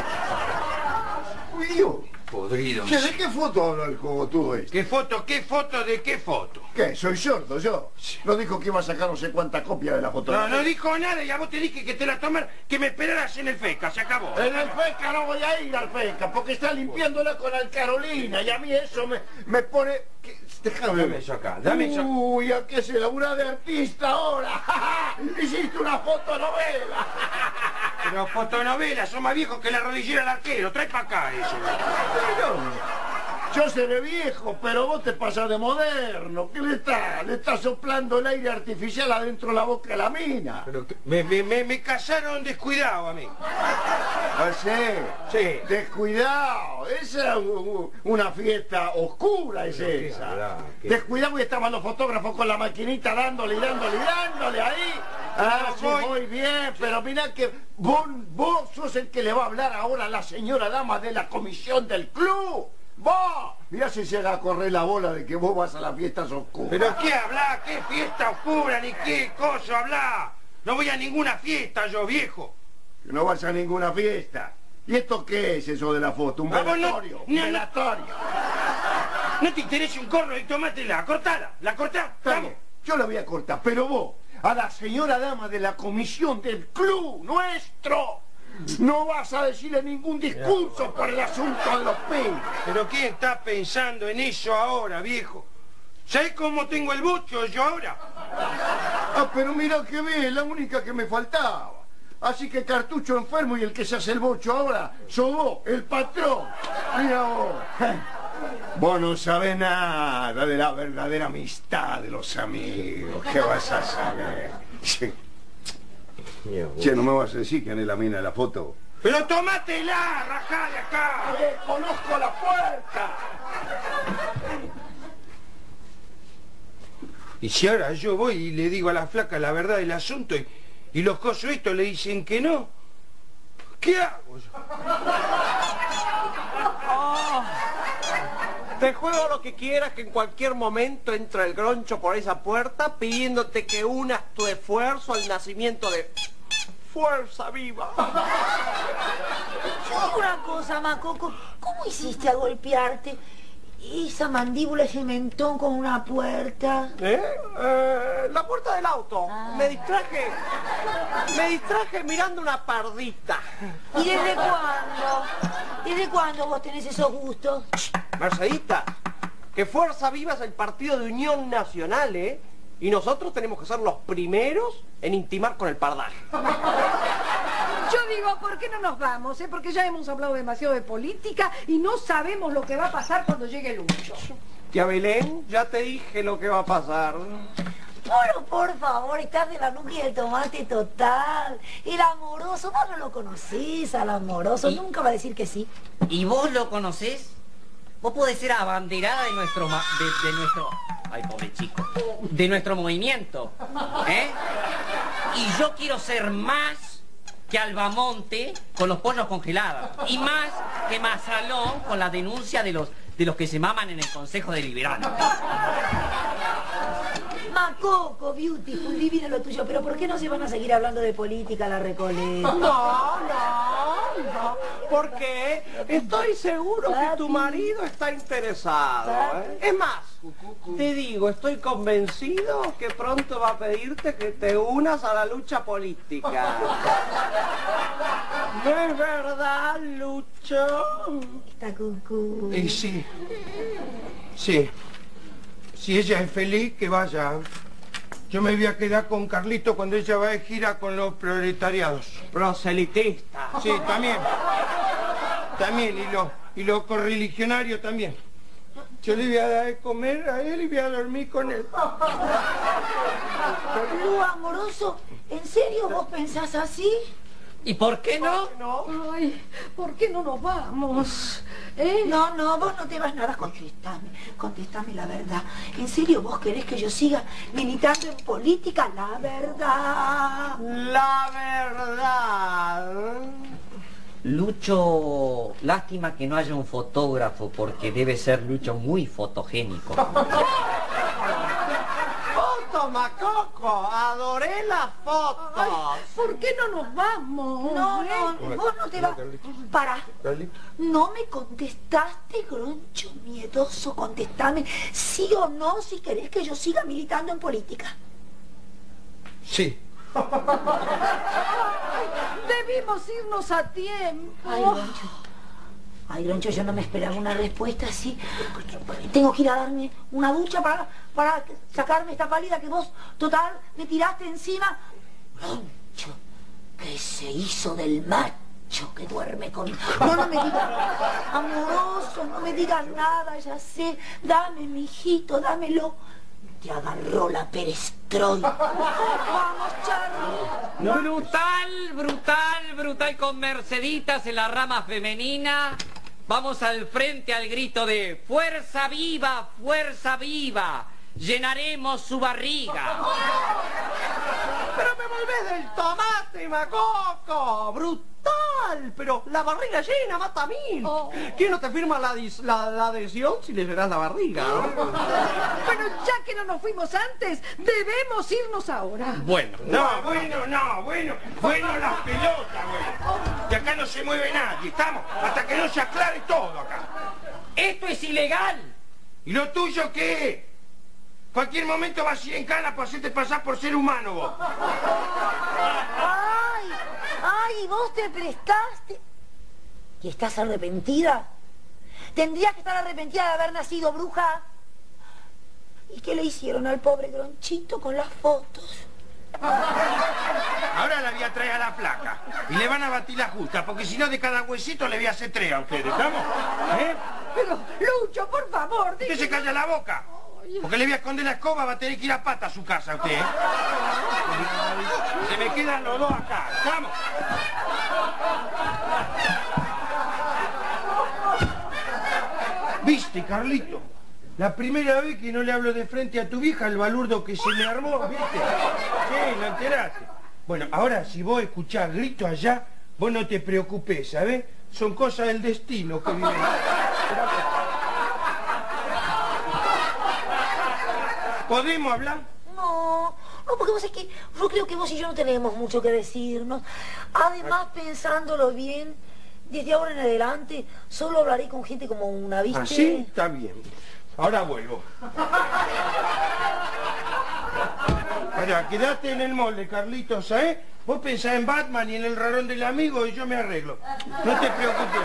Uy, Dios. Podrido. Che, ¿de qué foto habla el cogotudo este? ¿Qué foto? ¿Qué foto? ¿De qué foto? ¿Qué? Soy sordo yo. No dijo que iba a sacar no sé cuántas copias de la foto. No, no dijo nada y a vos te dije que te la tomar, que me esperaras en el FECA, se acabó. En el FECA no voy a ir al FECA porque está limpiándola con Alcarolina y a mí eso me, me pone... ¿Qué? Déjame Dame eso acá, dame eso acá. Uy, ¿a qué se labura de artista ahora? Hiciste una fotonovela. Pero fotonovelas son más viejos que la rodillera del arquero, trae para acá eso. Yo seré viejo, pero vos te pasas de moderno. ¿Qué le está? Le está soplando el aire artificial adentro de la boca de la mina. Pero que- me, me, me, me casaron descuidado a mí. Ah, sí, Sí. Descuidado. Esa es u- u- una fiesta oscura, es qué esa. habrá, qué- Descuidado y estaban los fotógrafos con la maquinita dándole y dándole y dándole ahí. Ah, sí, voy. muy bien, pero mirá que vos, vos sos el que le va a hablar ahora a la señora dama de la comisión del club. Vos, mirá si se haga correr la bola de que vos vas a las fiestas oscuras. ¿Pero qué hablá? ¿Qué fiesta oscura? ¿Ni qué cosa hablá? No voy a ninguna fiesta yo, viejo. Que no vas a ninguna fiesta. ¿Y esto qué es eso de la foto? ¿Un Ah, vos no- velatorio? ¿Un no, no. velatorio? No te interesa un corno y tómatela, cortala, la cortá, vamos. Yo la voy a cortar, pero vos, a la señora dama de la comisión del club nuestro, no vas a decirle ningún discurso por el asunto de los pelos. Pero ¿quién está pensando en eso ahora, viejo? ¿Sabés cómo tengo el bucho yo ahora? Ah, pero mira que ve, la única que me faltaba. Así que cartucho enfermo y el que se hace el bocho ahora, sos vos, el patrón. Mira vos. Vos no sabés nada de la verdadera amistad de los amigos. ¿Qué vas a saber? Che, che, no me vas a decir que es la mina de la foto. Pero tómatela, rajá de acá. ¡Conozco la puerta! Y si ahora yo voy y le digo a la flaca la verdad del asunto y, y los cosos estos le dicen que no, ¿qué hago yo? Oh, te juego lo que quieras, que en cualquier momento entra el Groncho por esa puerta pidiéndote que unas tu esfuerzo al nacimiento de Fuerza Viva. Yo digo una cosa, Macoco, ¿cómo hiciste a golpearte esa mandíbula, ese mentón con una puerta? ¿Eh? Eh, la puerta del auto. Ah. Me distraje. Me distraje mirando una pardita. ¿Y desde cuándo? ¿Desde cuándo vos tenés esos gustos? Mercedita, que Fuerza Viva es el partido de Unión Nacional, ¿eh? Y nosotros tenemos que ser los primeros en intimar con el pardaje. Yo digo, ¿por qué no nos vamos? Eh? Porque ya hemos hablado demasiado de política y no sabemos lo que va a pasar cuando llegue Lucho. Tía Belén, ya te dije lo que va a pasar. Bueno, por favor, estás de la nuca y el tomate total. El amoroso, vos no lo conocés al amoroso, ¿Y? Nunca va a decir que sí. ¿Y vos lo conocés? Vos podés ser abanderada de nuestro... ma- de, de nuestro... Ay, pobre chico. De nuestro movimiento. ¿Eh? Y yo quiero ser más que Albamonte con los pollos congelados. Y más que Mazalón con la denuncia de los, de los que se maman en el Consejo Deliberante. Macoco, beautiful, divino lo tuyo, pero ¿por qué no se van a seguir hablando de política la Recoleta? No, no, no. Porque estoy seguro que tu marido está interesado, ¿eh? Es más, te digo, estoy convencido que pronto va a pedirte que te unas a la lucha política. ¿No es verdad, Lucho? Está cucú. Y sí, sí. Si ella es feliz, que vaya. Yo me voy a quedar con Carlito cuando ella va de gira con los proletariados. Proselitista. Sí, también. También, y los y los correligionarios también. Yo le voy a dar de comer a él y voy a dormir con él. Lu, amoroso, ¿en serio vos pensás así? ¿Y por qué no? Ay, ¿por qué no nos vamos? ¿Eh? No, no, vos no te vas nada, contestame, contestame la verdad. ¿En serio vos querés que yo siga militando en política? La verdad. La verdad. Lucho, lástima que no haya un fotógrafo porque debe ser Lucho muy fotogénico. Foto, Macoco, adoré las fotos. Ay, ¿por qué no nos vamos? No, ¿Eh? no, vos no te vas. Pará. No me contestaste, Groncho miedoso, contestame sí o no si querés que yo siga militando en política. Sí. Debimos irnos a tiempo. Ay, Groncho. Ay, Groncho, yo no me esperaba una respuesta así. Tengo que ir a darme una ducha para, para sacarme esta pálida que vos, total, me tiraste encima. Groncho, ¿qué se hizo del macho que duerme con... No, no me digas, amoroso, no me digas nada, ya sé. Dame, mijito, dámelo. Te agarró la perestroika. Vamos, Charlie. Brutal, brutal, brutal con Merceditas en la rama femenina. Vamos al frente al grito de ¡Fuerza viva, fuerza viva! Llenaremos su barriga. Pero me volvés del tomate, Macoco. Brutal. Pero la barriga llena mata mil. Oh. ¿Quién no te firma la, la, la adhesión si le llenas la barriga, no? Bueno, ya que no nos fuimos antes, debemos irnos ahora. Bueno. No, bueno, no, bueno, bueno las pelotas, güey. De acá no se mueve nadie, estamos, hasta que no se aclare todo acá. Esto es ilegal. ¿Y lo tuyo qué? Cualquier momento vas a ir en cana por hacerte pasar por ser humano vos. Ay, ay, vos te prestaste. ¿Y estás arrepentida? ¿Tendrías que estar arrepentida de haber nacido bruja? ¿Y qué le hicieron al pobre Gronchito con las fotos? Ahora la voy a traer a la placa y le van a batir la justa, porque si no de cada huesito le voy a hacer tres a ustedes, ¿estamos? ¿Eh? Pero, Lucho, por favor, Usted se calla la boca, porque le voy a esconder la escoba, va a tener que ir a pata a su casa usted, ¿eh? Se me quedan los dos acá, ¿estamos? ¿Viste, Carlito? La primera vez que no le hablo de frente a tu vieja, el balurdo que se me armó, ¿viste? Sí, ¿lo enteraste? Bueno, ahora si vos escuchás gritos allá, vos no te preocupes, ¿sabés? Son cosas del destino que viven. ¿Podemos hablar? No, no, porque vos es que yo creo que vos y yo no tenemos mucho que decirnos. Además, pensándolo bien, desde ahora en adelante, solo hablaré con gente como una, ¿viste? ¿Ah, sí? Está bien. Ahora vuelvo. Ahora, quedate en el molde, Carlitos, ¿eh? Vos pensás en Batman y en el rarón del amigo y yo me arreglo. No te preocupes.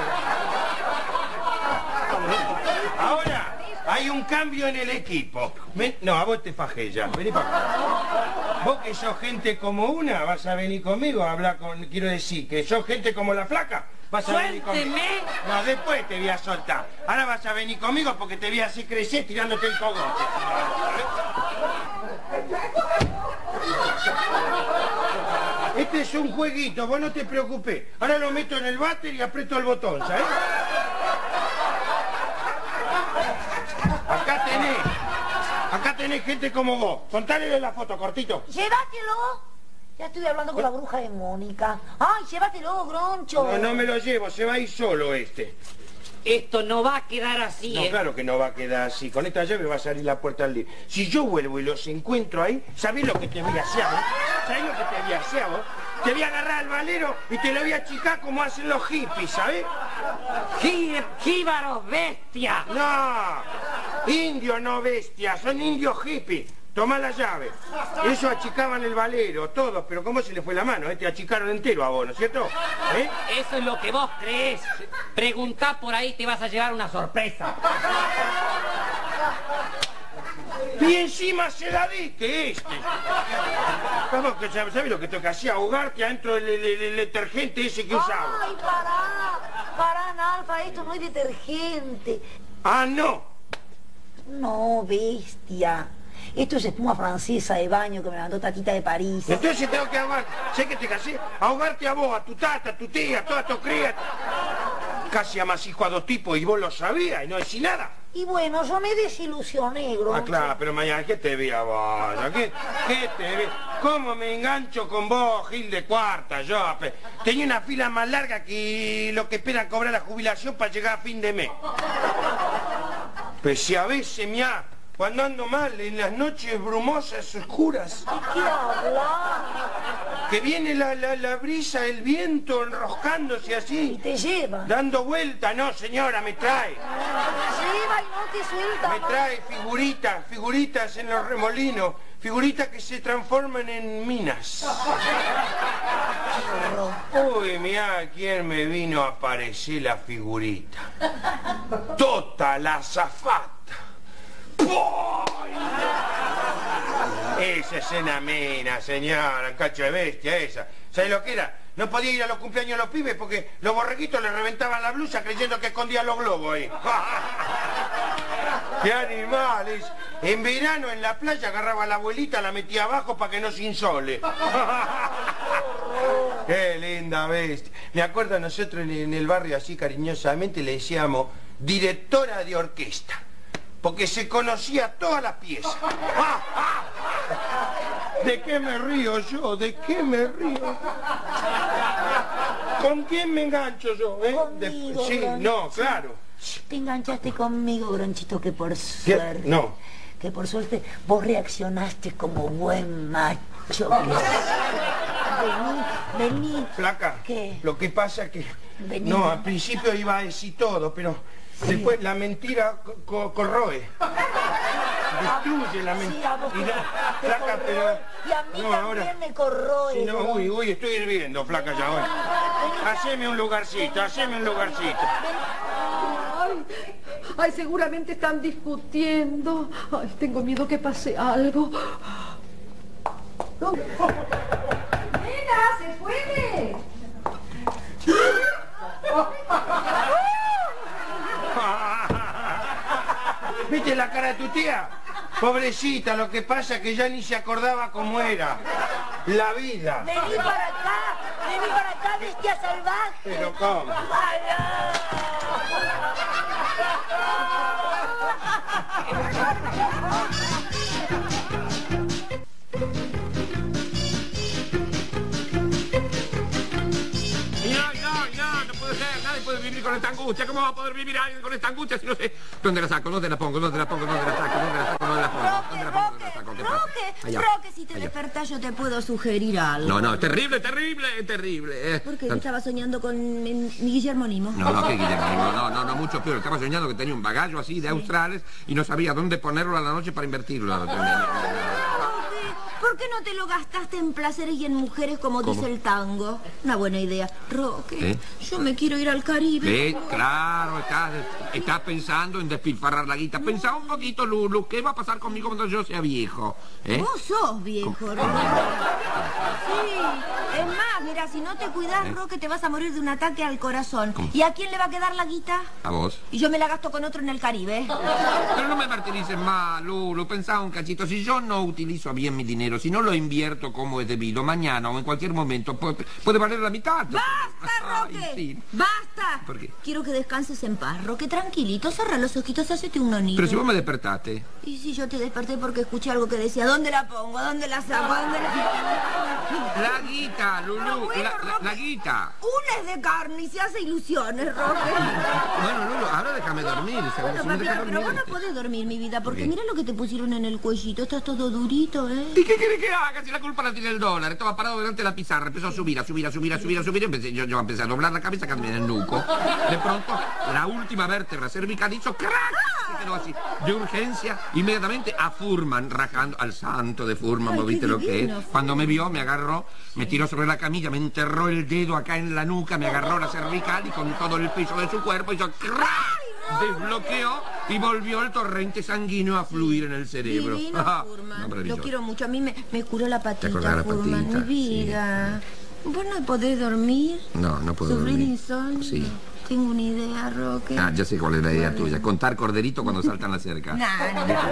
Ahora, hay un cambio en el equipo. Ven- no, a vos te fajé ya. Vení para acá. Vos que sos gente como una, vas a venir conmigo a hablar con... Quiero decir, que sos gente como la flaca. Vas a venir conmigo. ¡Suélteme! No, después te voy a soltar. Ahora vas a venir conmigo porque te voy a hacer crecer tirándote el cogote. Este es un jueguito, vos no te preocupes. Ahora lo meto en el váter y aprieto el botón, ¿sabes? Acá tenés. Acá tenés gente como vos. Contale la foto, cortito. ¡Llévatelo! Ya estoy hablando con la bruja de Mónica. ¡Ay, llévatelo, Groncho! No, no me lo llevo, se va a ir solo este. Esto no va a quedar así, No, ¿eh? claro que no va a quedar así. Con esta llave va a salir la puerta al libre. Si yo vuelvo y los encuentro ahí, ¿sabés lo que te voy a hacer, vos? ¿Sabés lo que te voy a hacer, vos? Te voy a agarrar al valero y te lo voy a achicar como hacen los hippies, ¿sabés? ¡Jí- ¡Jíbaros, bestia! No, indios no bestias, son indios hippies. Tomá la llave. Eso achicaban el valero, todos, pero ¿cómo se le fue la mano? ¿Eh? Te achicaron entero a vos, ¿no es cierto? ¿Eh? Eso es lo que vos creés. Preguntá por ahí, te vas a llevar una sorpresa. Y encima se la diste este. Vamos, que sabes lo que tengo que hacer, ahogarte adentro del el, el- el detergente ese que usaba. ¡Ay, pará! Pará, Nalfa, esto no es detergente. Ah, no. No, bestia. Esto es espuma francesa de baño que me mandó Tatita de París. Entonces tengo que ahogar, sé que te casé, ahogarte a vos, a tu tata, a tu tía, a todas tus crías. Casi amasijo a dos tipos y vos lo sabías y no decís nada. Y bueno, yo me desilusioné, Groncho. Ah, claro, pero mañana, ¿qué te vi a vos? ¿Qué, qué te vi? ¿Cómo me engancho con vos, Gil de Cuarta? Yo pe- tenía una fila más larga que lo que esperan cobrar la jubilación para llegar a fin de mes. Pues si a veces me ha... Cuando ando mal, en las noches brumosas, oscuras, ¿Qué habla? que viene la, la, la brisa, el viento enroscándose así. Y te lleva. Dando vuelta, no señora, me trae. Te lleva y no te suelta Me más. trae figuritas, figuritas en los remolinos, figuritas que se transforman en minas. Uy, mirá quién me vino a aparecer la figurita. Tota la azafata. ¡Poy! Esa escena mina, señora, un cacho de bestia esa. ¿Sabes lo que era? No podía ir a los cumpleaños de los pibes porque los borreguitos le reventaban la blusa creyendo que escondían los globos ahí. ¡Qué animales! En verano en la playa agarraba a la abuelita, la metía abajo para que no se insole. ¡Qué linda bestia! Me acuerdo nosotros en en el barrio así cariñosamente le decíamos directora de orquesta. Porque se conocía toda la pieza. ¿De qué me río yo? ¿De qué me río? ¿Con quién me engancho yo? ¿Eh? Conmigo, De- sí, Groncho. no, claro. Te enganchaste conmigo, Gronchito, que por suerte... No. Que por suerte vos reaccionaste como buen macho. Vení, vení. Flaca, ¿Qué? lo que pasa que... Vení. No, al principio iba a decir todo, pero Después la mentira co co corroe. Destruye la mentira. Sí, Flaca, pero... Y a mí no, también ahora... me corroe. Sí, no, uy, uy, estoy hirviendo, flaca, ya hoy. Haceme un lugarcito, haceme un lugarcito. Ay, ay, seguramente están discutiendo. Ay, tengo miedo que pase algo. No. ¡Nena, se puede! ¿Viste la cara de tu tía? Pobrecita, lo que pasa es que ya ni se acordaba cómo era la vida. Vení para acá, vení para acá, bestia salvaje. Pero ¿cómo? Nadie puede vivir con esta angustia. ¿Cómo va a poder vivir alguien con esta angustia si no sé dónde la saco, dónde la pongo, dónde la pongo, dónde la saco, dónde la saco, dónde la pongo, dónde la pongo, dónde la saco? ¿Qué pasa? Roque, Roque, si te despertás yo te puedo sugerir algo. No, no, terrible, terrible, terrible. Eh. ¿Por qué? Estaba soñando con mi, mi Guillermo Nimo. No, no, que Guillermo Nimo, no, no, no, mucho peor. Estaba soñando que tenía un bagallo así de australes y no sabía dónde ponerlo a la noche para invertirlo. ¿Por qué no te lo gastaste en placeres y en mujeres como ¿Cómo? dice el tango? Una buena idea. Roque, ¿Eh? yo me quiero ir al Caribe. ¿Ves? Claro, estás, estás pensando en despilfarrar la guita. Pensá un poquito, Lulu, ¿qué va a pasar conmigo cuando yo sea viejo? ¿Eh? Vos sos viejo, Roque. Sí, es más, mira, si no te cuidás, ¿Eh? Roque, te vas a morir de un ataque al corazón. ¿Y a quién le va a quedar la guita? ¿A vos? Y yo me la gasto con otro en el Caribe. Pero no me martirices más, Lulu. Pensá un cachito. Si yo no utilizo bien mi dinero, si no lo invierto como es debido, mañana o en cualquier momento puede, puede valer la mitad. ¡Basta, Roque! Ay, sí. ¡Basta! ¿Por qué? Quiero que descanses en paz, Roque, tranquilito. Cerra los ojitos, hacete un nonito. Pero si vos me despertaste. Y si yo te desperté porque escuché algo que decía, ¿dónde la pongo? ¿Dónde la saco? ¿Dónde la... La guita, Lulu, Pero bueno, la, la, Roque, la guita. Una es de carne y se hace ilusiones, Roque. Bueno, Lulu, ahora déjame dormir. Bueno, si no papi, deja pero dormir, vos no este. podés dormir, mi vida, porque ¿Por qué? mira lo que te pusieron en el cuellito. Estás todo durito, ¿eh? ¿Y qué quiere que haga si la culpa la tiene el dólar? Estaba parado delante de la pizarra, empezó a subir, a subir, a subir, a subir, a subir. Empecé, yo, yo empecé a doblar la cabeza, cambié en el nuco. De pronto, la última vértebra cervical hizo crack. Se quedó así, de urgencia, inmediatamente a Furman, rajando al santo de Furman, ¿vos viste lo que es? Cuando me vio, me agarró, me tiró sobre la camilla, me enterró el dedo acá en la nuca, me agarró la cervical y con todo el peso de su cuerpo hizo crack. Desbloqueó y volvió el torrente sanguíneo a fluir en el cerebro. Divino, Ah, Furman. no, Lo quiero mucho. A mí me, me curó la patita, acordás la Furman, patita? mi vida. ¿Vos no podés dormir? No, no puedo ¿Sufrir dormir. insomnio? Sí. Tengo una idea, Roque. Ah, ya sé cuál es la idea tuya. Contar corderito cuando saltan la cerca. No, no, no.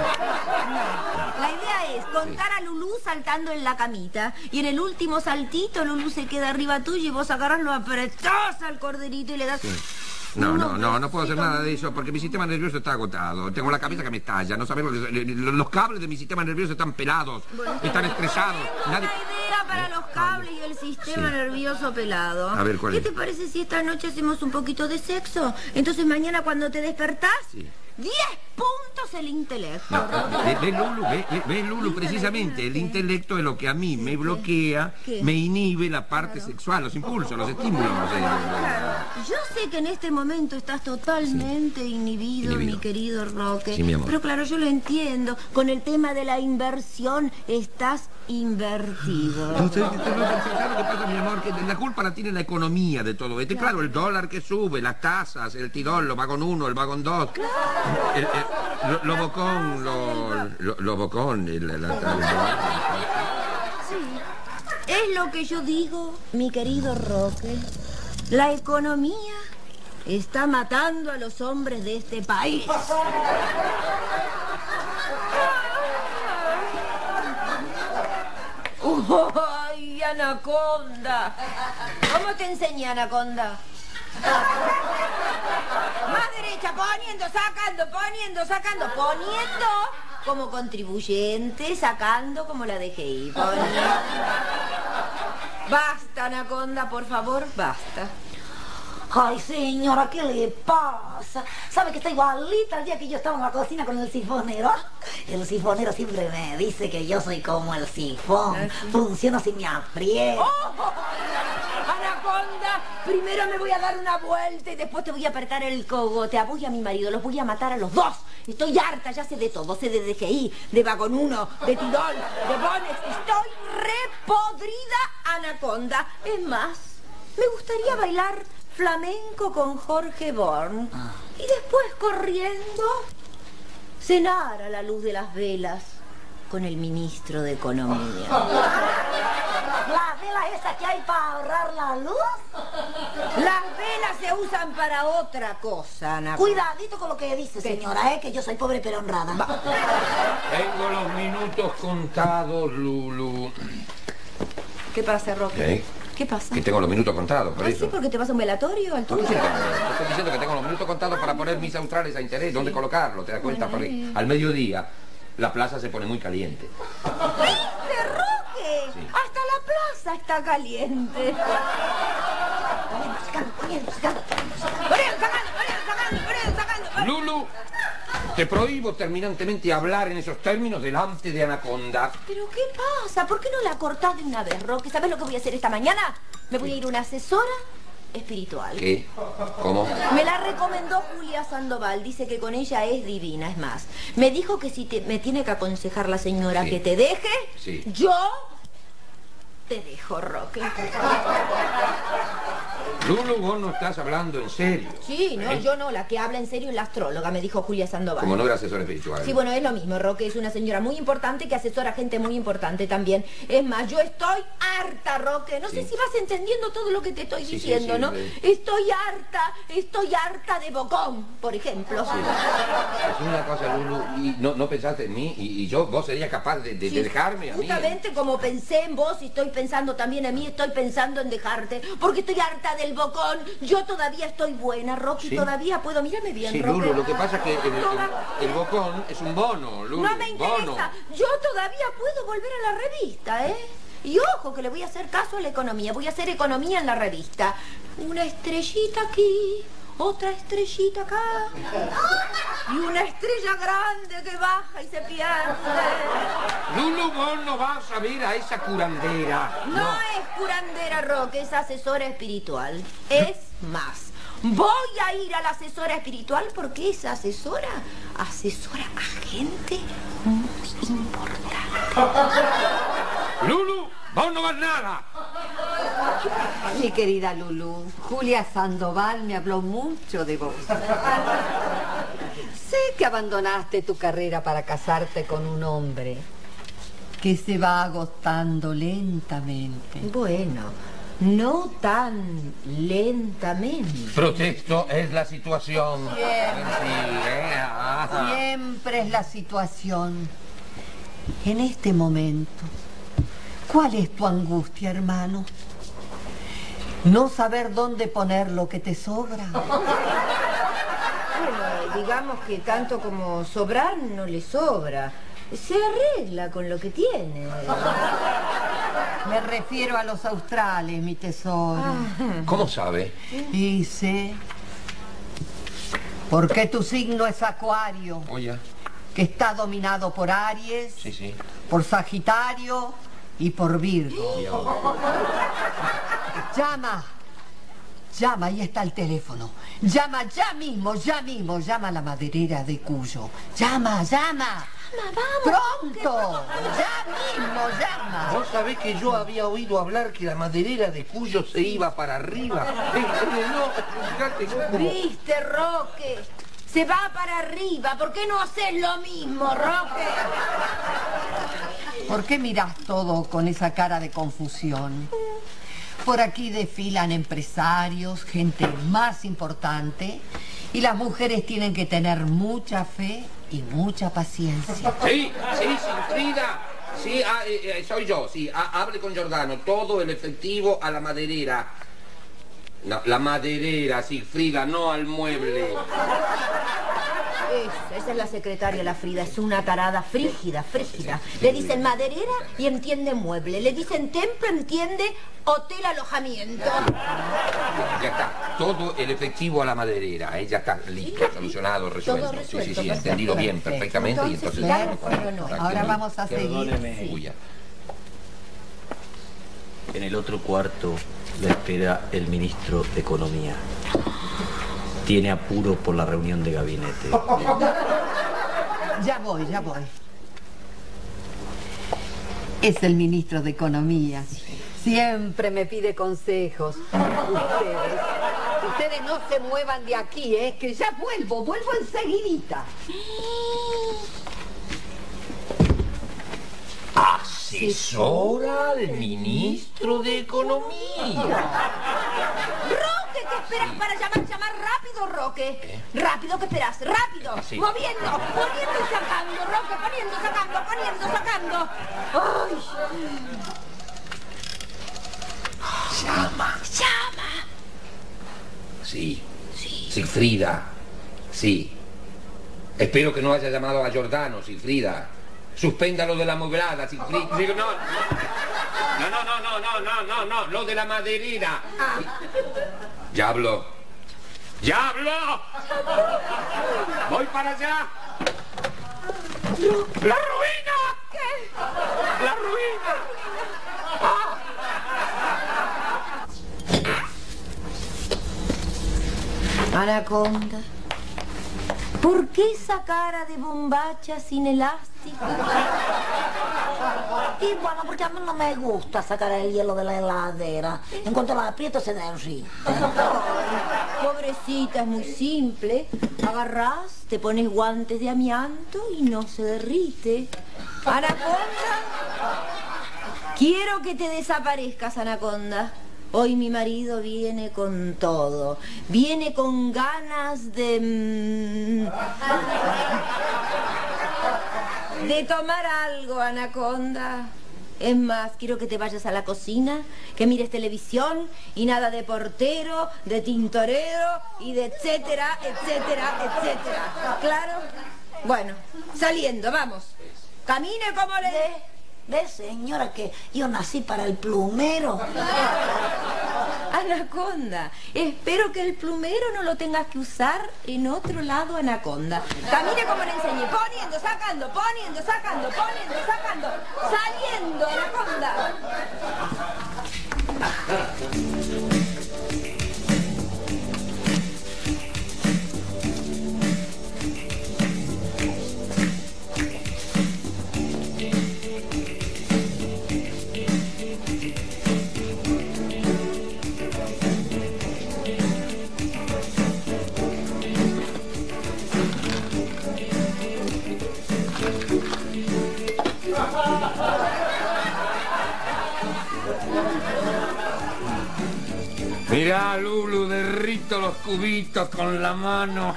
La idea es contar a Lulú saltando en la camita. Y en el último saltito, Lulú se queda arriba tuyo y vos agarras, lo apretás al corderito y le das... No, no, no, no puedo hacer nada de eso porque mi sistema nervioso está agotado. Tengo la cabeza que me estalla. No sabes, lo que- los cables de mi sistema nervioso están pelados, están estresados. Nadie... Idea para los cables y el sistema Sí. nervioso pelado. A ver, ¿cuál ¿Qué es? te parece si esta noche hacemos un poquito de sexo? Entonces mañana cuando te despertás, diez puntos el intelecto. No, ve, ve, Lulu, ve, ve, ve, Lulu, precisamente el intelecto es lo que a mí me bloquea, ¿Qué? me inhibe la parte sexual, los impulsos, los estímulos. eh, Yo sé que en este momento estás totalmente inhibido, Inhibido. mi querido Roque. Sí, mi amor. Pero claro, yo lo entiendo. Con el tema de la inversión estás invertido. Entonces, ¿sabes lo que pasa, mi amor? Que la culpa la tiene la economía de todo esto. Y claro, el dólar que sube, las tasas, el tirón, los vagón uno, el vagón dos. El, el, lo, lo bocón, lo, lo, lo bocón, el, la, la- Sí. Es lo que yo digo, mi querido Roque. La economía está matando a los hombres de este país. ¡Ay, Anaconda! ¿Cómo te enseñé, Anaconda? Más derecha, poniendo, sacando, poniendo, sacando, poniendo como contribuyente, sacando como la D G I. Poniendo. Basta, Anaconda, por favor, basta. Ay, señora, ¿qué le pasa? ¿Sabe que está igualita al día que yo estaba en la cocina con el sifonero? El sifonero siempre me dice que yo soy como el sifón. Funciona si me aprieto. ¡Oh! Anaconda, anaconda. Primero me voy a dar una vuelta y después te voy a apretar el cogote a vos y a mi marido. Los voy a matar a los dos. Estoy harta, ya sé de todo. Sé de D G I, de Vagón uno, de Tirol, de Bonex. Estoy repodrida anaconda. Es más, me gustaría bailar flamenco con Jorge Born. Y después, corriendo, cenar a la luz de las velas con el ministro de Economía. ¿La vela esa que hay para ahorrar la luz? Las velas se usan para otra cosa, Ana. Cuidadito con lo que dice, señora, ¿eh? Que yo soy pobre pero honrada. Tengo los minutos contados, Lulu. ¿Qué pasa, Roque? ¿Qué? ¿Qué pasa? Que tengo los minutos contados, por ¿Ah, eso. sí? ¿Porque te vas a un velatorio al toque? Te estoy diciendo que tengo los minutos contados para poner mis australes a interés. ¿Dónde colocarlo? ¿Te das cuenta? Bueno, Porque eh. al mediodía la plaza se pone muy caliente. ¿Viste, Roque? Sí. Hasta la plaza está caliente. Lulu, te prohíbo terminantemente hablar en esos términos delante de Anaconda. ¿Pero qué pasa? ¿Por qué no la cortás de una vez, Roque? ¿Sabes lo que voy a hacer esta mañana? Me voy a ir a una asesora espiritual. ¿Qué? ¿Cómo? Me la recomendó Julia Sandoval. Dice que con ella es divina. Es más, me dijo que si te, me tiene que aconsejar la señora Sí. que te deje, Sí. yo te dejo, Roque. Lulu, vos no estás hablando en serio. Sí, no, ¿Eh? yo no. La que habla en serio es la astróloga, me dijo Julia Sandoval. Como no era asesor espiritual. Sí, bueno, es lo mismo, Roque. Es una señora muy importante que asesora a gente muy importante también. Es más, yo estoy harta, Roque. No sé Sí. si vas entendiendo todo lo que te estoy Sí, sí, diciendo, sí, ¿no? sí. Estoy harta, estoy harta de Bocón, por ejemplo. Es una cosa, Lulu, y no, no pensaste en mí, y, y yo, vos serías capaz de, de- Sí, de dejarme a mí. Justamente como pensé en vos y estoy pensando también en mí, estoy pensando en dejarte, porque estoy harta del Bocón. Yo todavía estoy buena, Rocky, Sí. todavía puedo. Mírame bien, Sí, Roque. Lulu, lo que pasa es que el, el- Toda- el bocón es un bono, Lulu. No me interesa. Bono. Yo todavía puedo volver a la revista, ¿eh? Y ojo, que le voy a hacer caso a la economía. Voy a hacer economía en la revista. Una estrellita aquí, otra estrellita acá. Y una estrella grande que baja y se pierde. Lulu, vos no vas a ver a esa curandera. No, es curandera, Roque, es asesora espiritual. Es más, voy a ir a la asesora espiritual porque esa asesora asesora a gente muy importante. Lulu, vos no vas nada. Mi querida Lulú, Julia Sandoval me habló mucho de vos. Sé que abandonaste tu carrera para casarte con un hombre que se va agotando lentamente. Bueno, no tan lentamente. Protesto, es la situación. Siempre. Sí, eh, ah. Siempre es la situación. En este momento, ¿cuál es tu angustia, hermano? No saber dónde poner lo que te sobra. Bueno, digamos que tanto como sobrar no le sobra. Se arregla con lo que tiene. Me refiero a los australes, mi tesoro. ¿Cómo sabe? Y sé, porque tu signo es Acuario, Oye, que está dominado por Aries, sí, sí. por Sagitario y por Virgo. Llama, llama, ahí está el teléfono. Llama ya mismo, ya mismo, llama a la maderera de Cuyo. Llama, llama. Pronto, ya mismo, llama. Vos sabés que yo había oído hablar que la maderera de Cuyo se iba para arriba. Eh, eh, no, fíjate, no, como- ¿Viste, Roque? Se va para arriba. ¿Por qué no haces lo mismo, Roque? ¿Por qué mirás todo con esa cara de confusión? Por aquí desfilan empresarios, gente más importante, y las mujeres tienen que tener mucha fe y mucha paciencia. Sí, sí, sí, Frida. Sí, ah, eh, eh, soy yo, sí. Ah, hable con Giordano. Todo el efectivo a la maderera. No, la maderera, sí, Frida, no al mueble. Esa, esa es la secretaria, la Frida. Es una tarada frígida, frígida. Le dicen maderera y entiende mueble. Le dicen templo, entiende hotel alojamiento. Ya está, todo el efectivo a la maderera, ¿eh? Ya está listo, solucionado, resuelto. Todo resuelto, Sí, sí, sí, perfecto, entendido bien, perfecto. perfectamente. Y Entonces, entonces... sigamos con lo nuestro. Ahora vamos a seguir. Uy, ya. En el otro cuarto le espera el ministro de Economía. Tiene apuro por la reunión de gabinete. Ya voy, ya voy. Es el ministro de Economía. Siempre me pide consejos. Ustedes, ustedes no se muevan de aquí, ¿eh? Que ya vuelvo, vuelvo enseguidita. Asesora al ministro de Economía. Roque, ¿qué esperas para llamar? Llamar rápido, Roque. ¿Eh? Rápido, ¿qué esperas? Rápido. Sí. Moviendo, poniendo y sacando, Roque, poniendo, sacando, poniendo, sacando. Ay. Llama. Llama. Sí. Sí. Sigfrida. Sí. Espero que no haya llamado a Giordano, Sigfrida. Suspenda lo de la mueblada, Sigfrida. Digo, no. No, no, no, no, no, no, no, no, lo de la maderera. Ya habló. ¡Ya habló! ¡Voy para allá! ¡La ruina! ¿Qué? ¡La ruina! Ah. Anaconda, ¿por qué esa cara de bombacha sin elástico? Y bueno, porque a mí no me gusta sacar el hielo de la heladera. En cuanto la aprieto se derrite. Pobrecita, es muy simple. Agarrás, te pones guantes de amianto y no se derrite. Anaconda, quiero que te desaparezcas, Anaconda. Hoy mi marido viene con todo. Viene con ganas de... de tomar algo, Anaconda. Es más, quiero que te vayas a la cocina, que mires televisión y nada de portero, de tintorero y de etcétera, etcétera, etcétera. ¿Claro? Bueno, saliendo, vamos. Camine como le... ¿Ve? ¿Ve, señora, que yo nací para el plumero? Anaconda, espero que el plumero no lo tengas que usar en otro lado, Anaconda. Camine como le enseñé, poniendo, sacando, poniendo, sacando, poniendo, sacando, saliendo, Anaconda. Mirá, Lulu, derrito los cubitos con la mano.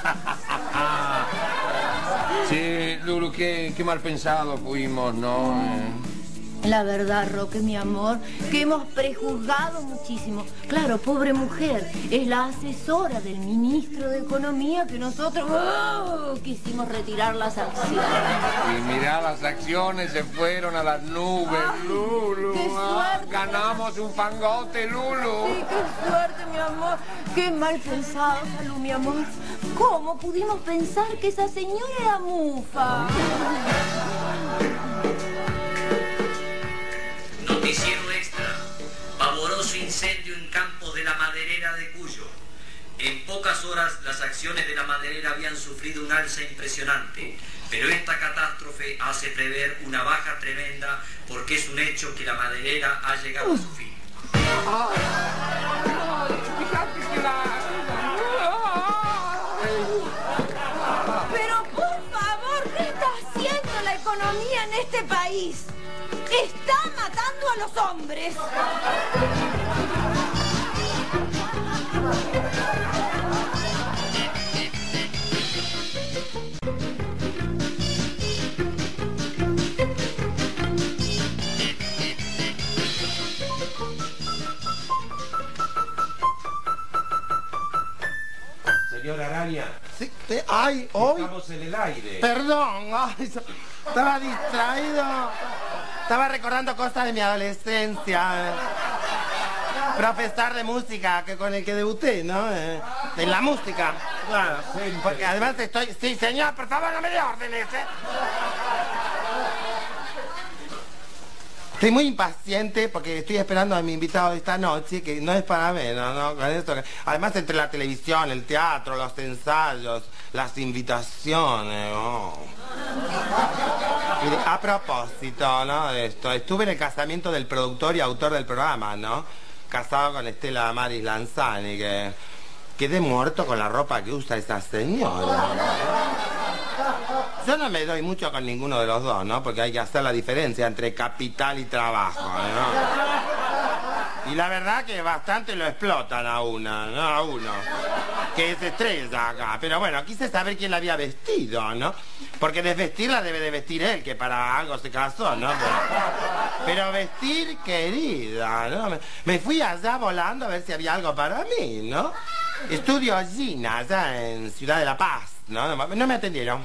Sí, Lulu, qué, qué mal pensado fuimos, ¿no? La verdad, Roque, mi amor, que hemos prejuzgado muchísimo. Claro, pobre mujer, es la asesora del ministro de Economía que nosotros oh, quisimos retirar las acciones. Y mirá, las acciones se fueron a las nubes, Ay, Lulu. qué Ah, suerte. ganamos un fangote, Lulu. Sí, qué suerte, mi amor. Qué mal pensado, Salud, mi amor. ¿Cómo pudimos pensar que esa señora era mufa? Noticiero extra. Pavoroso incendio en Campos de la Maderera de Cuyo. En pocas horas las acciones de la maderera habían sufrido un alza impresionante, pero esta catástrofe hace prever una baja tremenda porque es un hecho que la maderera ha llegado a su fin. Pero por favor, ¿qué está haciendo la economía en este país? Está matando a los hombres. Señor Araña. Sí, eh, ay, hoy. Estamos en el aire. Perdón, ay, so- estaba distraído. Estaba recordando cosas de mi adolescencia. eh. Profesor de música, que con el que debuté, ¿no? Eh, de la música. Claro, sí, porque además estoy... Sí, señor, por favor, no me dé órdenes, ¿eh? Estoy muy impaciente porque estoy esperando a mi invitado de esta noche, que no es para menos, ¿no? Con esto que- Además, entre la televisión, el teatro, los ensayos, las invitaciones, ¿no? Mire, a propósito, ¿no? De esto, estuve en el casamiento del productor y autor del programa, ¿no? Casado con Estela Maris Lanzani, que quedé muerto con la ropa que usa esa señora. Yo no me doy mucho con ninguno de los dos, ¿no? Porque hay que hacer la diferencia entre capital y trabajo, ¿no? Y la verdad que bastante lo explotan a una, ¿no? A uno. Que es estrella acá. Pero bueno, quise saber quién la había vestido, ¿no? Porque desvestirla debe de vestir él, que para algo se casó, ¿no? Pero, pero vestir, querida, ¿no? Me, me fui allá volando a ver si había algo para mí, ¿no? Estudio Gina, allá en Ciudad de la Paz, ¿no? No, no me atendieron.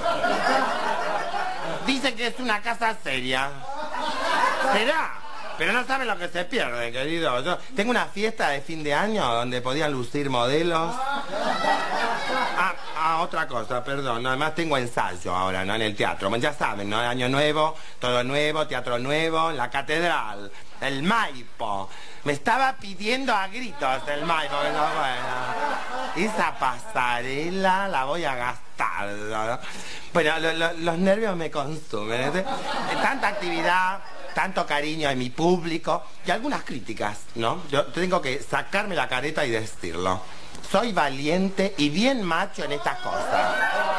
Dicen que es una casa seria. ¿Será? Pero no saben lo que se pierde, querido. Yo tengo una fiesta de fin de año donde podían lucir modelos. Ah, ah, otra cosa, perdón. Además tengo ensayo ahora, ¿no? En el teatro. Ya saben, ¿no? Año nuevo, todo nuevo, teatro nuevo, la catedral, el Maipo. Me estaba pidiendo a gritos el Maipo. Pero bueno, esa pasarela la voy a gastar, ¿no? Bueno, lo, lo, los nervios me consumen. ¿eh? Tanta actividad, tanto cariño en mi público y algunas críticas, ¿no? Yo tengo que sacarme la careta y decirlo. Soy valiente y bien macho en estas cosas.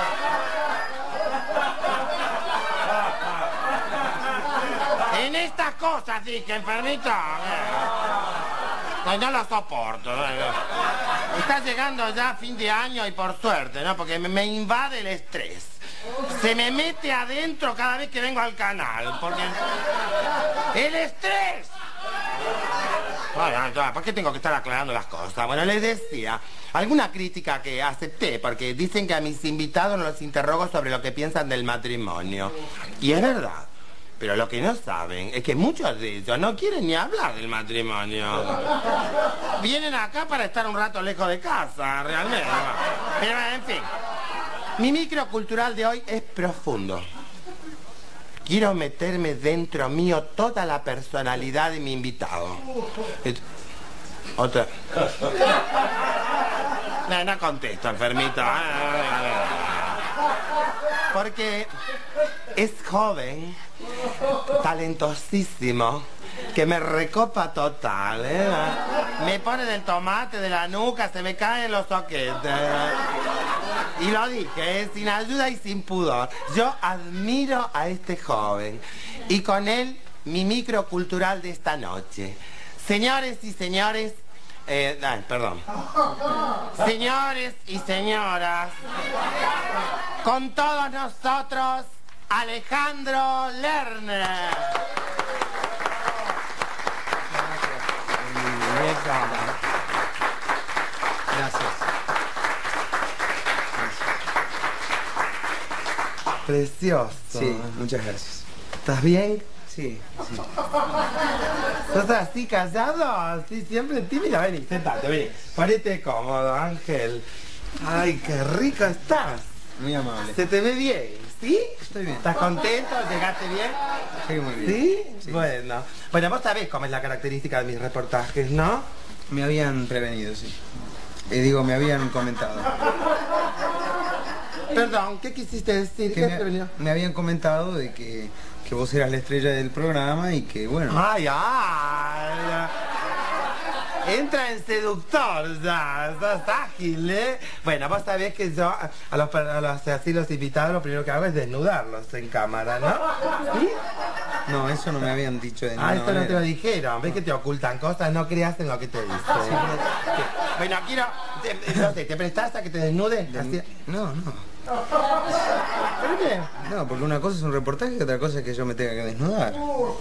En estas cosas, dije, enfermito. No, no lo soporto. Está llegando ya fin de año y por suerte, ¿no? Porque me invade el estrés. Se me mete adentro cada vez que vengo al canal, porque... ¡El estrés! Bueno, ¿por qué tengo que estar aclarando las cosas? Bueno, les decía, alguna crítica que acepté, porque dicen que a mis invitados no los interrogo sobre lo que piensan del matrimonio. Y es verdad. Pero lo que no saben es que muchos de ellos no quieren ni hablar del matrimonio. Vienen acá para estar un rato lejos de casa, realmente. Pero, en fin. Mi microcultural de hoy es profundo. Quiero meterme dentro mío toda la personalidad de mi invitado. Otra. No, no contesto, enfermito. Porque es joven, talentosísimo, que me recopa total, ¿eh? Me pone del tomate, de la nuca, se me caen los soquetes. Y lo dije, ¿eh? Sin ayuda y sin pudor. Yo admiro a este joven. Y con él, mi microcultural de esta noche. Señores y señores... Eh, ay, perdón. Señores y señoras, con todos nosotros, Alejandro Lerner. Gracias. Precioso. Sí, muchas gracias. ¿Estás bien? Sí, sí. ¿Estás así callado? Así siempre tímida. Vení, sentate, vení. Ponete cómodo, Ángel. Ay, qué rico estás. Muy amable. Se te ve bien, ¿sí? Estoy bien. ¿Estás contento? ¿Llegaste bien? Sí, muy bien. ¿Sí? Sí. Bueno. Bueno, vos sabés cómo es la característica de mis reportajes, ¿no? Me habían prevenido, sí. Eh, digo, me habían comentado. Perdón, ¿qué quisiste decir? Que ¿Qué me, prevenido? me habían comentado de que, que vos eras la estrella del programa y que, bueno... Ay, ay. Entra en seductor ya, sos ágil, ¿eh? Bueno, vos sabés que yo a los, a los, así los invitados lo primero que hago es desnudarlos en cámara, ¿no? ¿Sí? No, eso no me habían dicho de ninguna Ah, eso no te manera. lo dijeron. ¿Ves que te ocultan cosas? No creas en lo que te dicen. Sí, pero- Bueno, quiero... te- No sé, ¿te prestás a que te desnude? Así- No, no. ¿Por qué? No, porque una cosa es un reportaje y otra cosa es que yo me tenga que desnudar.